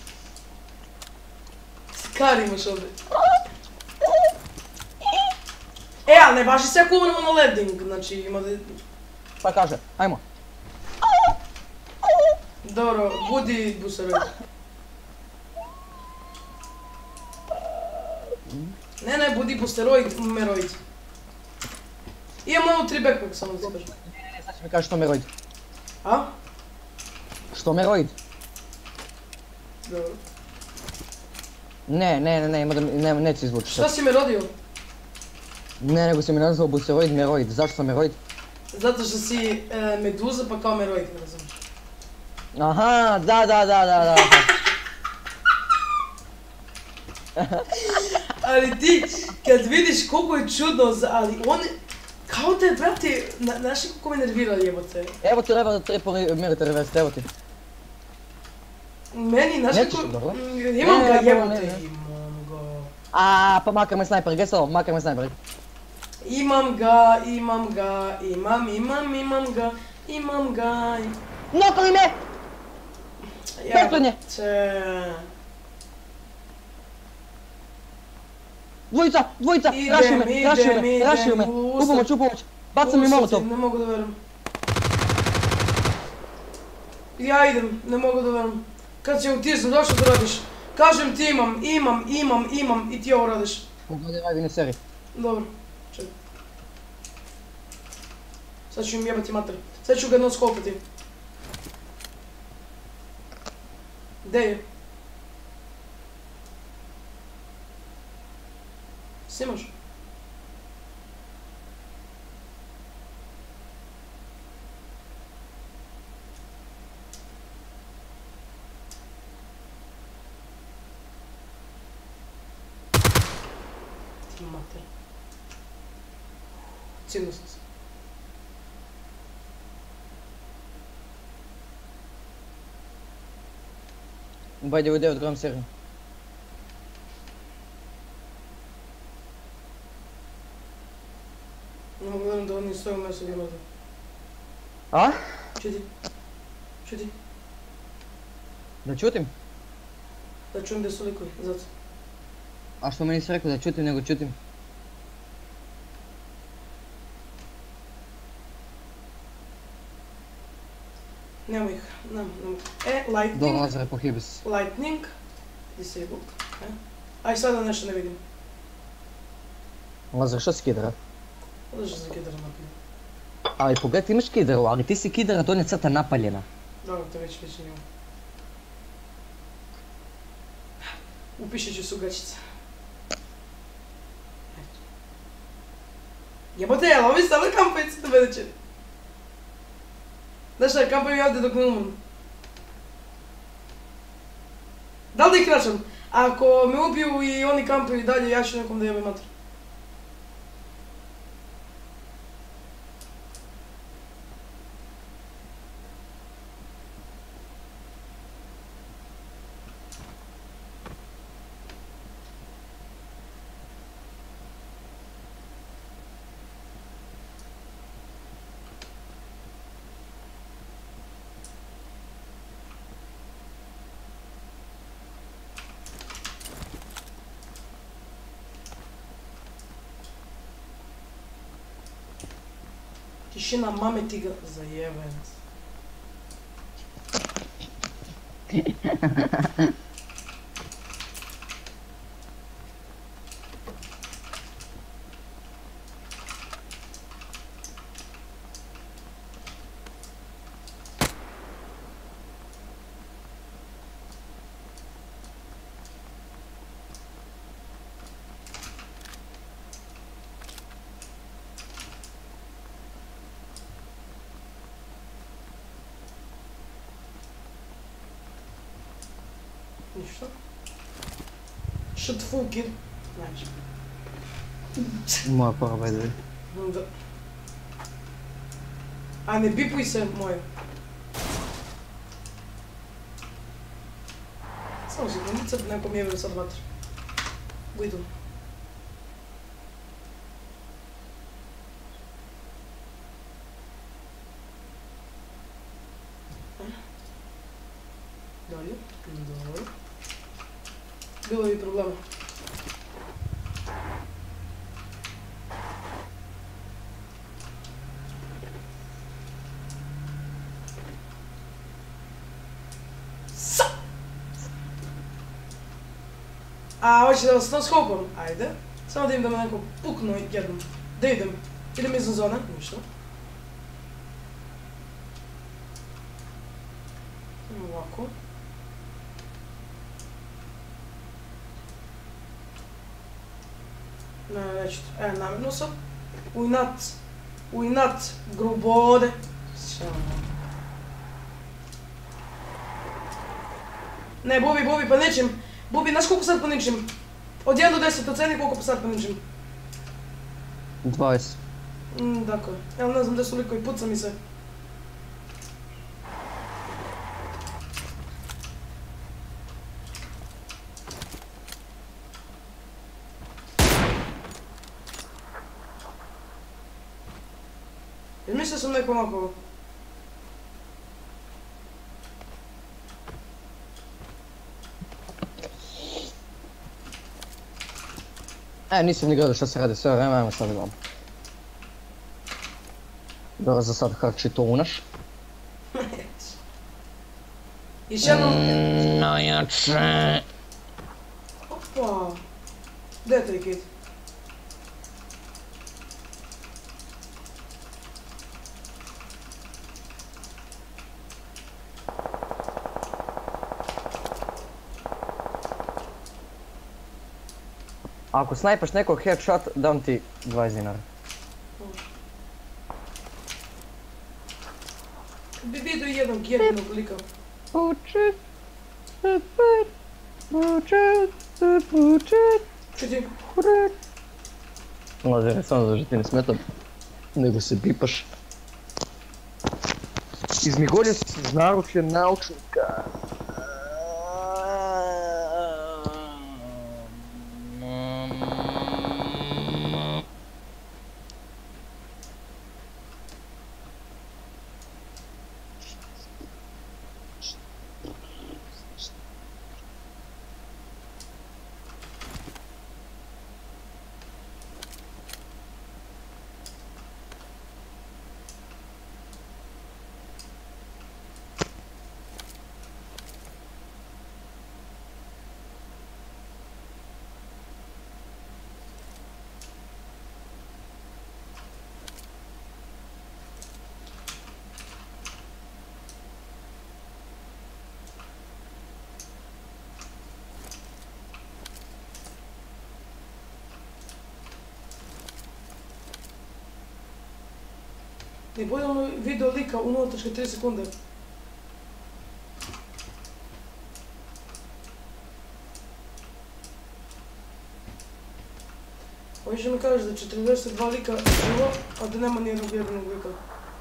Skar imaš ovdje. E, ali ne baš i sve ako umremo na landing, znači ima da... Pa kaže, ajmo. Dobro, budi buseroid. Ne, ne, budi boosteroid, meroid. Imam ono tri backpack, samo da ti kažem. Sad će mi kaži što meroid. A? Što meroid? Dobro. Ne, ne, ne, ne, ima da mi, ne, neće izvući Šta sad. si me rodio? Ne, nego si mi nazvao buseroid, meroid. Zašto sam meroid? Zato što si e, meduza pa kao meroid, ne znam. Aha, da, da, da, da, da. Ali ti, kad vidiš koliko je čudno, za- ali on... Kao da je, brate, na, znaš kako me nervira jebote. Evo ti reva da triple mirate reverse, evo ti. Meni, znaš Nećeš, kako... dobro. Mm, Imam ga Ne, ne, jebote, ne, ne. imam ga. A, pa makar me snajper, gdje sam ovo? Makar me snajper. Imam ga, imam ga, imam, imam, imam ga, imam ga... Nokali me! Peklenje! Jebote. Dvojica, dvojica, Idem, rašio me, rašio idem, me, idem, rašio me. u Upomoć, upomoć. Bacam mi molotov. Ne mogu da verujem. Ja idem, ne mogu da verujem. Kad si autizam, zašto to radiš? Kažem ti imam, imam, imam, imam i ti ovo radiš. Pogledaj Rajvine serije. Dobro, čekaj. Sad ću im jebati mater. Sad ću ga jedno skopati. Gdje je? Snimaš? Ti mater. Cignuo sam se. By the way, devet gram serija. Ne mogu gledam da oni stoju meso gdje gleda. A? Čuti. Čuti. Da čutim? Da čujem gdje su likovi, zato. A što mi nisi rekao da čutim, nego čutim? Nema ih, nema, nema. E, lightning. Dobro, Lazare, pohibi se. Lightning. Disabled. E. Aj sada nešto ne vidim. Lazare, što si kidera? Odeš za kidara napolje. Ali pogledaj, ti imaš kideru, ali ti si kidera donja crta napaljena. Dobro, to već već njima. Upišit ću sugačice. Jebote, jel ovi stavili kampajicu do mene će? Znaš šta, kampaju ovdje dok ne umrem. Da li da ih račam? Ako me ubiju i oni kampaju i dalje, ja ću nekom da jebe mater. Tišina mame ti ga zajebac. Ništa. Shit full kid. Znači. Moja pora, by the way. Da. A ne bipuj se moje. Samo sekundica, neko mi je sad vatr. Ujdu. Dalje, dalje. Bilo je i problema. Sa! A, hoće da vas to skopam? Ajde. Samo da im da me neko puknu jednom. Da idem. Idem izvan zone. Ništa. Ovako. Ne, neću to. E, namjerno sam. U inat. U inat. Grubode. Ne, Bubi, Bubi, pa ničim. Bubi, znaš koliko sad pa ničim? Od jedan do deset oceni koliko pa sad pa ničim. dvadeset. Mm, dakle. Evo ne znam gdje su likovi, puca mi se. Jer mislio sam neko onako... E, nisam ni gledao što se radi sve vreme, ajmo sad gledam. Dobro, za sad harči to unaš. Još jednom... Najjače. Opa! Gdje je taj kid? Ako snajpaš nekog headshot, dam ti dvadeset dinara. Bi vidio jednog jedinog lika. Pučet, super, pučet, pučet, Čuti? pučet. Lazare, samo da ti ne smetam, nego se pipaš. Izmigolje si iz naručja naučnika. Ne bude ono video lika u nula točka tri sekunde. Hoće mi kažeš da četrdeset dva lika bilo, a da nema nijednog jebenog lika.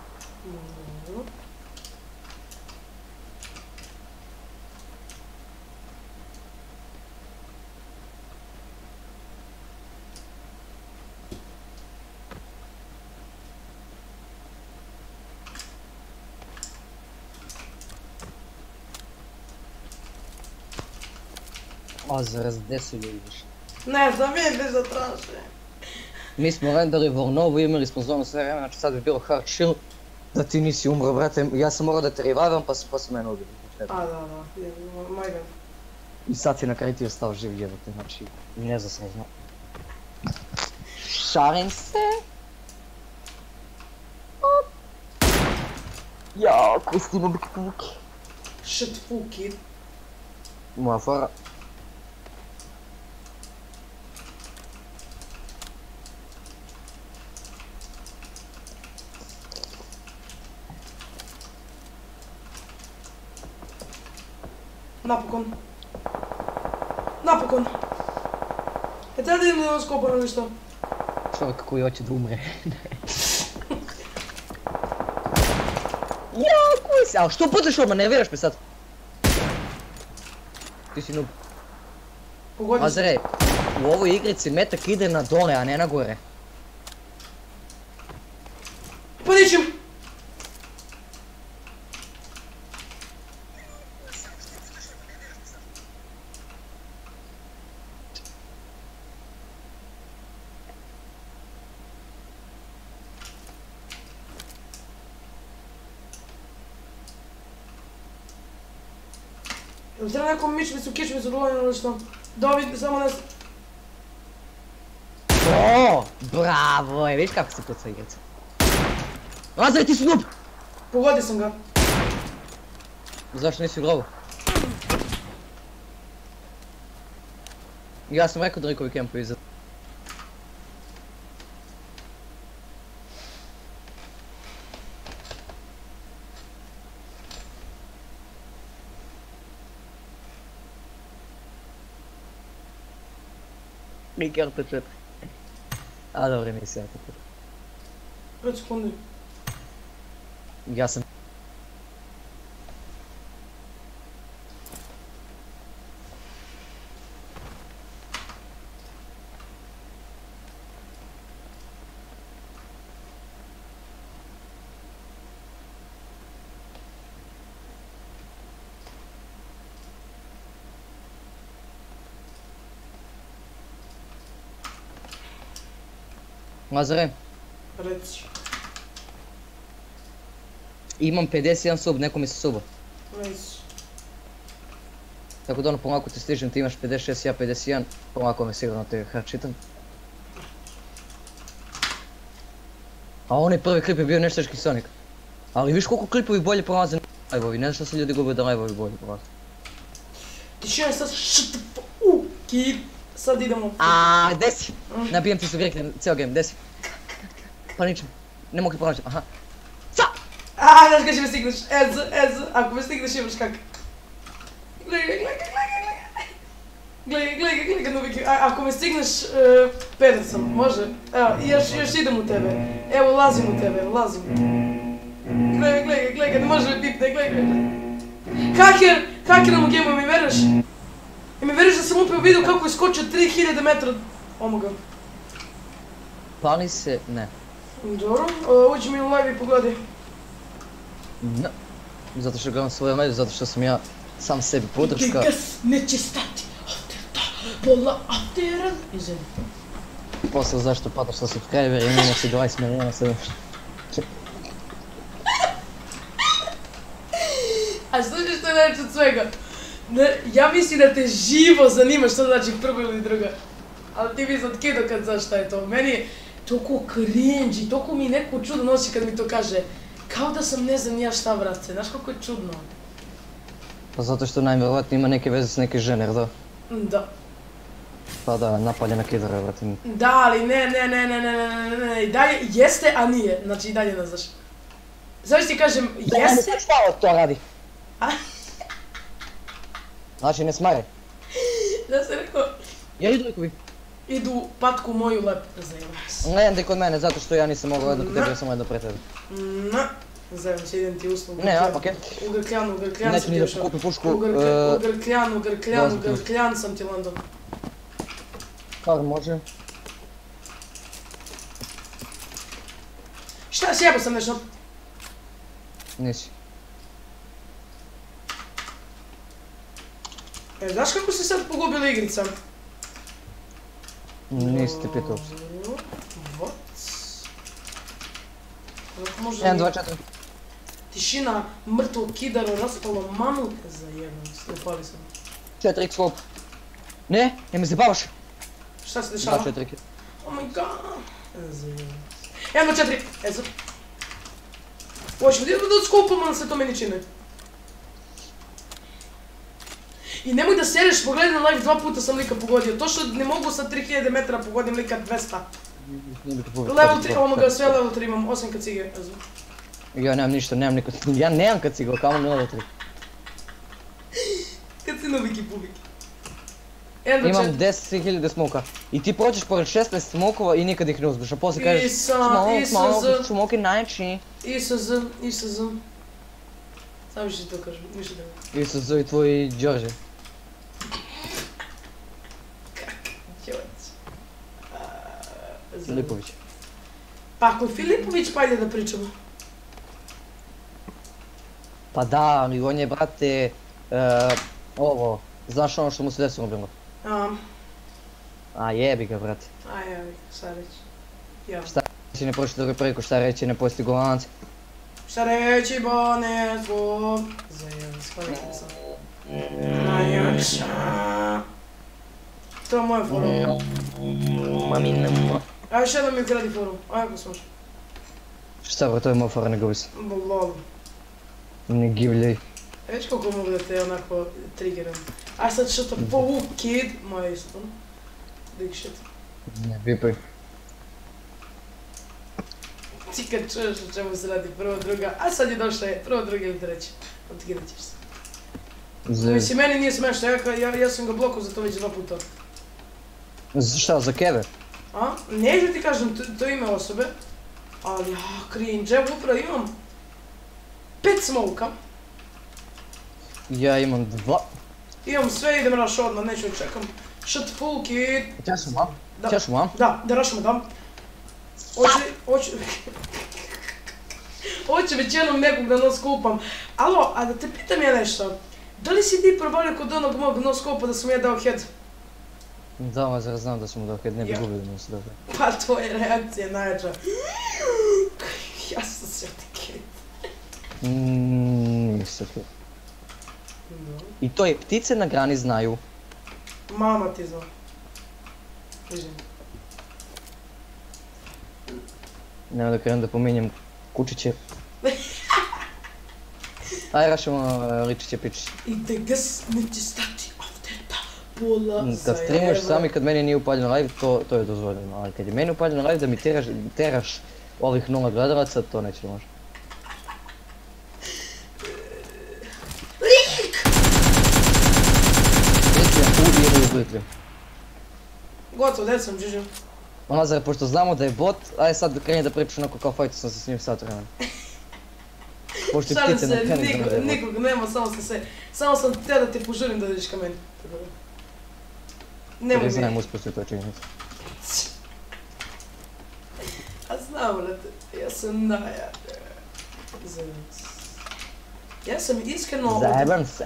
A zaraz, gdje su ljudi više? Ne znam, vidiš da traže. Mi smo rendali Vornovu, imali smo zonu sve vremena, znači sad bi bilo hard chill. Da ti nisi umro, brate, ja sam morao da te revivam pa sam posle mene ubili. A da, da, my god. I sad si na kraju ti ostao živ jebate, znači, ne znam se ne znam. Šarim se. Jao, Kristina bik puki. Shit puki. Moja fora. Napokon. Napokon. E tada idem da skopam ili što? Čovjek koji hoće da umre. Jao, koji si? A što putaš odmah, nerviraš me sad? Ti si noob. Pogodi se. Azare, u ovoj igrici metak ide na dole, a ne na gore. Pa ničim. Jel treba nekom mičmicu, kičmicu dovoljno ili što? Da vidi samo nas... O, bravo je, vidiš kako se puca igrica. Azare, ti si noob! Pogodi sam ga. Zašto nisi u glavu? Ja sam rekao da Rikovi kempu iza. Mi karta četiri. A dobro, nisi ja tako. pet sekundi. Ja sam... Mazare, Reci. imam pedeset jedan sub, neko mi se suba. Reci. Tako da ono polako te stižem, ti imaš pedeset šest, ja pedeset jedan, polako me sigurno te hard čitam. A onaj prvi klip je bio Neštaški Sonic. Ali viš koliko klipovi bolje prolaze na live-ovi, ne znam što se ljudi gube da live-ovi bolje prolaze. Ti čujem sad shut the fuck u kid. Sad idemo. Aaaa, gdje si? Nabijem ti su direktne, cijel game, gdje si? Pa ničem, ne mogu ti pronaći, aha. Ca! Aaaa, znaš kada će me stigneš, ez, ez, ako me stigneš imaš kak. Gledaj, gledaj, gledaj, gledaj, gledaj, gledaj, gledaj, gledaj, gledaj, ako me stigneš, peder sam, može? Evo, još, još idem u tebe, evo, lazim u tebe, lazim. Gledaj, gledaj, gledaj, ne može me pipne, gledaj, gledaj. Haker, hakerom u gameu, mi veruješ? I mi veruješ da sam upio video kako je skočio tri hiljade metra Omoga. Pali se, ne. Dobro, uđi mi u live i pogledaj. Ne. Zato što gledam svoje live, zato što sam ja sam sebi podrška. Gas neće stati, after pola aftera. Izvedi. Posle zašto padaš sa subscriber i imamo si dvadeset milijuna sve. A slušaj što je najveće od svega. Ne, ja mislim da te živo zanima što znači prvo ili druga. Ali ti bi se otkidao kad znaš šta je to. Meni je toliko cringe i toliko mi neko čudo nosi kad mi to kaže. Kao da sam ne znam ja šta, brate. Znaš kako je čudno? Pa zato što najvjerojatnije ima neke veze s neke žene, jer da? Da. Pa da, napaljena kidara, brate. Da, ali ne, ne, ne, ne, ne, ne, ne, ne, i dalje jeste, a nije. Znači i dalje ne znaš. Znači ti kažem jeste... Šta ovo to radi? A? Znači ne smare. Da sam rekao, Ja idu likovi. idu patku moju lep, zajevam se. Ne, ide kod mene, zato što ja nisam mogao jedno kod tebe, ja sam jedno pre tebe. Na, zajevam se, idem ti uslugu. Ne, a, okej. U Grkljan, u Grkljan Neću sam ni ti da ušao. pokupim pušku. U Grkljan, u Grkljan, u Grkljan, u dolazim tu. Grkljan sam ti landao. Kar može. Šta, sjebo sam nešto? Nisi. E, znaš kako si sad pogubili igrica? Nisi ti pitao uopšte. What? Kako može jedan, mi- dva, četiri. Tišina, mrtvo kidaro, raspalo mamut. Zajeban se, ne pali sam. četiri x scope. Ne, ne me zabavaš. Šta se dva, dešava? četiri x. Oh my god. Zajeban se. jedan, dva, četiri. E sad. Hoćemo da idemo da odskopamo, ali se to meni čine. I nemoj da sereš, pogledaj na live, dva puta sam lika pogodio. To što ne mogu sa tri hiljade metara pogodim lika dvesta. Level tri, ovo ga sve level tri imam, osam kacige. Ja nemam ništa, nemam niko... Ja nemam kacigo, kamo ne level tri. Kad si noviki pubiki. jedan, dva, Imam četiri. deset hiljada smoka. I ti prođeš pored šesnaest smokova i nikad ih ne uzmeš, a poslije kažeš Isa, smoke, Isa, smoke, z. smoke je najjači. I S Z, I S Z. Samo više ti to kažem, ništa da. I se zove tvoj Đorđe. Ćevac. Lipović. Pa ako je Filipović, pa ajde da pričamo. Pa da, ali on je, brate, e, ovo, znaš ono što mu se desilo bilo? A, A jebi ga, brate. aj, aj, sad reći. Ja. Šta reći ne prošli dobro preko, šta reći ne posti golanac. Šta reći, bone, zbog... Zajeban, shvalim sam. Najjača. To je moje forum. Mamina. A još jednom mi ukradi forum, a ako slušaj. Šta bro, to je moj fora, ne gubi se. Lol. Ne givljaj. Već koliko mogu da te onako triggeram. A sad što to povuk kid, moje isto. Big shit. Ne, bipaj. Ti kad čuješ o čemu se radi prvo, druga, a sad je došla je prvo, druga ili treća. Otkidit ćeš se. Za... Mislim, meni nije smešno, ja, ja, ja sam ga blokao za to već dva puta. za šta, za keve? A? Neću ti kažem to, to ime osobe, ali ja, cringe, evo upravo imam pet smoka, Ja imam dva. imam sve, idem rush odmah, neću da čekam. Shut full kid. Ćeš mam? Da. Ćeš mam? Da, da rushamo, da. Hoće, hoće... Hoće već jednom nekog da noskopam. Alo, a da te pitam ja nešto. Da li si ti provalio kod onog mog noskopa da sam ja dao head? Da, ma zar znam da ćemo dok ne bi Ja. gubili da se dobro. Pa tvoja reakcija je najjača. Ja sam se otikid. Mmm, nisam to. I to je, ptice na grani znaju. Mama ti zna. Vidim. Nema da krenem da pominjem kučiće. Aj, rašemo ličiće pičiće. I da gas neće stati ovdje da pola Kad streamuješ sam i kad meni nije upaljen live, to, to je dozvoljeno. Ali kad je meni upaljen live da mi teraš, teraš ovih nula gledalaca, to neće da može. Neće ja u ili uzlitlju. Gotovo, gdje sam, Žižo? Lazar, pošto znamo da je bot, aj sad kreni da pričaš onako kao fajtu sam se s njim sat vremena. Pošto je Šalim ptice se, na kreni nikog, da je bot. nikog nema, samo sam se, samo sam htio da te požurim da dođeš ka meni. Tako da. Nemoj mi. Priznajem uspustiti to činjenicu. znam, brate. Ja sam naja. Ja sam iskreno... Zajebam se.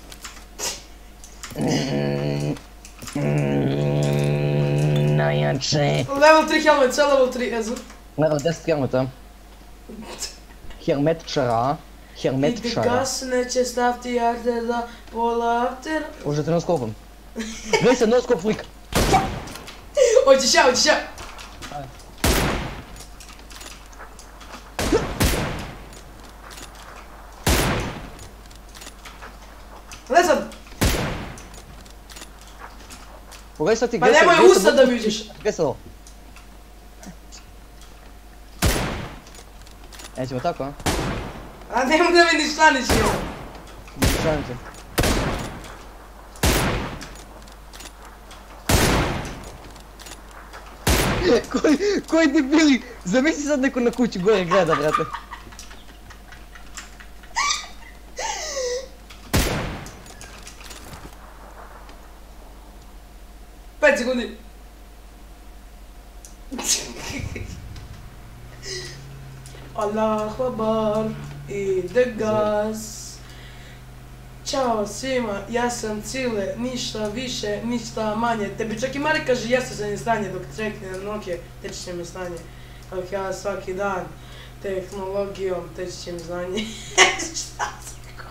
Najjače. Level tri helmet, sve level tri, ezo. Level deset helmeta. Hermetčara. I Hermetčara. gas neće staviti akter da pola akter. Užete no skopom. Gledaj se no skop flik. Hoćeš ja, hoćeš ja. Gledaj sad. Pogledaj sad ti Pa gdje se... nemoj usta da mi uđeš. Gdje se ovo? Nećemo tako, a? A nemoj da mi ništa niš je. Šalim se. Koji, koji debili? Zamisli sad neko na kući gore gleda, brate. Pet sekundi. Allahu Akbar, ide gas. Ćao svima, ja sam Cile, ništa više, ništa manje. Tebi čak i Mari kaže jesu za nje stanje dok trekne na noge, teći će mi znanje. Ali ja svaki dan tehnologijom teći će mi znanje. Šta si rekao?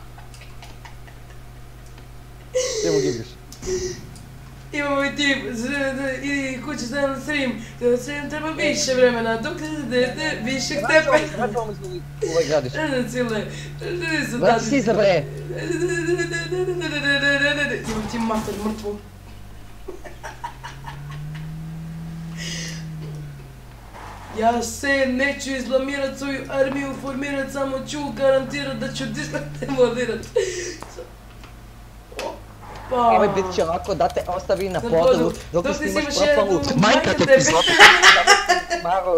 Idemo gibiš. Imamo i tip, idi kući za na stream, za stream treba više vremena, dok idete višeg stepena. Vraćamo ovo izgledi ovaj gradiš. Ne, Cile, ne se Vrati si za bre. Imam ti mater mrtvu. Ja se neću izblamirat svoju armiju, formirat, samo ću garantirat da ću dislemolirat. Opa. Ovaj bit će ovako da te ostavi na podelu dok ti snimaš propalu Minecraft epizodu. Maruj.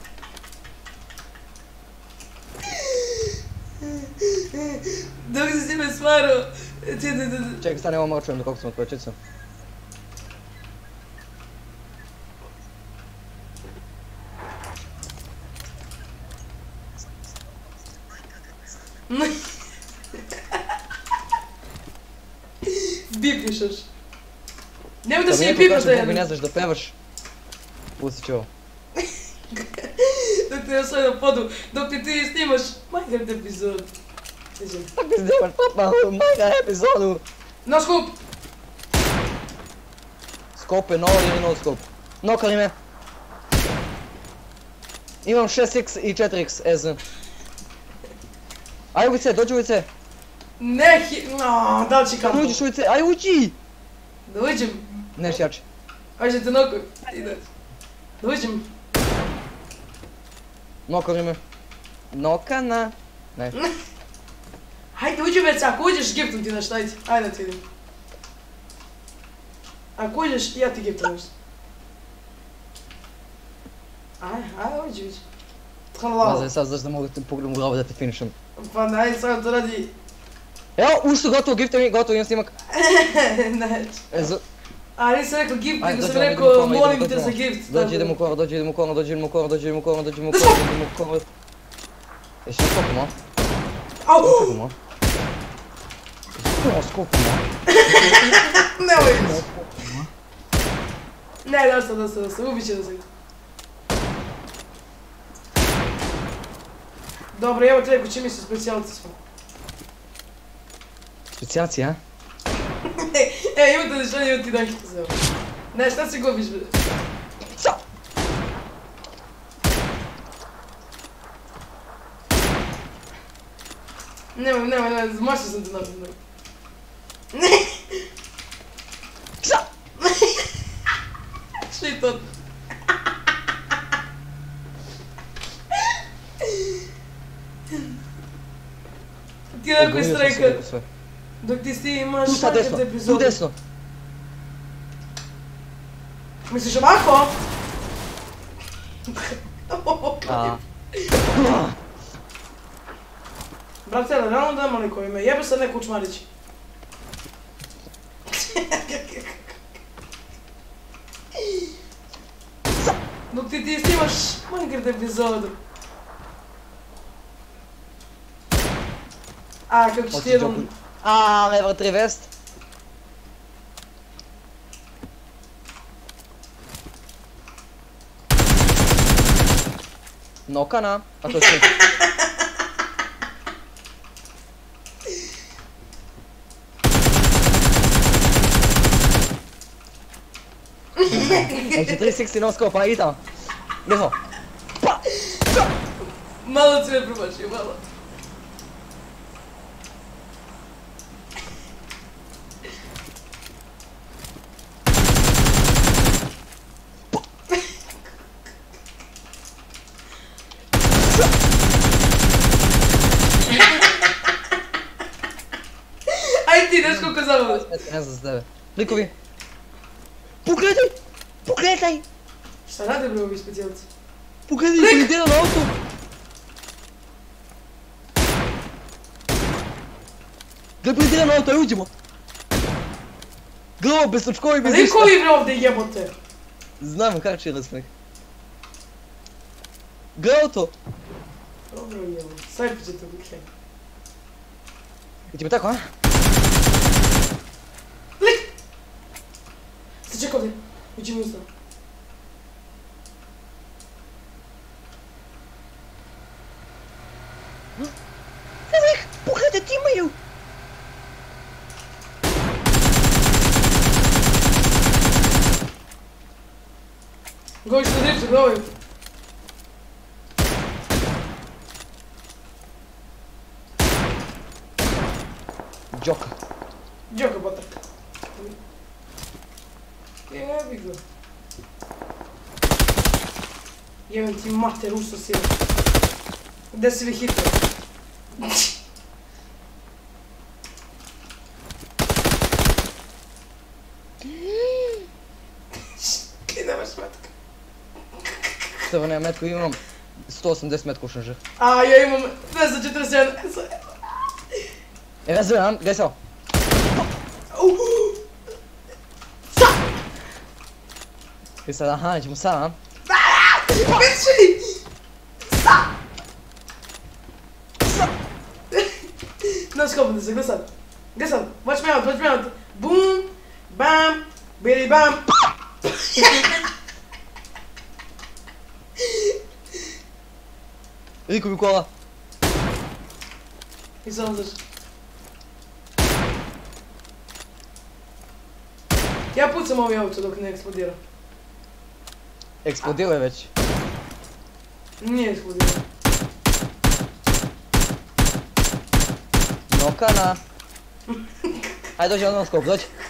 Dok si si me smaro. Čekaj, stane ovo malo čujem do koliko sam otpočet. Bipniš još. Nemoj da Kad si mi mi neko pipneš da kaže Bobi jedem. ne znaš da pevaš, pustit ću ovo. Dok te osvoj na podu, dok ti ti snimaš Minecraft epizod. Tako ti snimaš propalu Minecraft epizodu. No skup! Skop je novo ili no skop? Nokali me. Imam šest iks i četiri iks ez. Aj uvice, dođi uvice. Ne hi... No, da li će kampu? Uđiš uvice, aj uđi! Da uđem. Neš jače. Ajde te nokuj. Ide. Da uđem. Nokali me. Nokana. Ne. Hajde uđi već, ako uđeš giftom ti nešto, ajde. Ajde da ti vidim. Ako uđeš, ja ti giftom nešto. Ajde, ajde uđi, uđi. Tkano lavo. Mazaj sad, znaš da mogu te pogledam u glavu da te finišem. Pa ajde, sad to radi... Evo, ušto gotovo, giftom je gotovo, imam snimak. Ne. Ezo. A nisam rekao gift, Ajde, nego sam dođemo, rekao idemo u kola, molim idemo te u za kola. gift. Dođi, idemo u kola, dođi, idemo u kola, dođi, idemo u kola, dođi, idemo u kola, dođi, idemo u kola, dođi, idemo u kola. Jesi li skopimo? Au! Skopimo? Jesi li skopimo? Nemoj! Ne, dosta, dosta, dosta, ubit će da se. Dobro, evo te rekao čim mi se specijalci smo. Specijalci, a? E, imate dešanje, imate dan hita se ovo. Ne, šta si gubiš, bre? Sa! Nemoj, nemoj, nemoj, zmašao sam te na ne. Ne! Sa! Shit on. Ti neko iz streka, dok ti snimaš Tu sad desno, Minecraft tu epizodu. desno. Misliš ovako? A. Brate, realno damo neko ime, jebe sad neko učmarić. Dok ti ti snimaš Minecraft epizodu. A, kako ću ti jednom... A, level tri vest. Nokana, a to je sve. Znači tri šezdeset no scope, a i tamo. Gdje smo? Pa! Malo sve promašio, malo. Aj ti, znaš koliko zabavno. Ne znam za tebe. Likovi. Pokretaj! Pokretaj! Šta rade bre ovi specijalci? Pokretaj, polidira na auto! Gledaj, polidira na auto, aj uđemo! Glavo, bez točkovi, bez ništa! Likovi bre ovdje jebote! Znam kako će razmeh. Gledaj auto! Dobro jebo, sajpit će to bukaj. Idemo tako, a? Lik! Ste čekaj ovdje, uđi mi ustav. Razmeh, pokretaj, ti imaju! Goviš na dripsu, gledaj. Džoka. Džoka batak. Jebi ga. Jebem ti mater, usto si. Gdje si vi hitro? Kaj nemaš metka? Što nema metku, imam sto osamdeset metku u šanže. A, ja imam dvjesto četrdeset jedan. E, razvijem, gdje sam? Sa! I sad, aha, nećemo sad, a? Bići! Sa! Sa! No, skopite se, gdje sad? Gdje sad? Watch me out, watch me out! Boom! Bam! Bidi bam! Riko mi kola. I sam zaš. Ja pucam ovaj auto dok ne eksplodira. Eksplodilo je već. Nije eksplodirao. Nokana. Ajde dođi na non scope, dođi.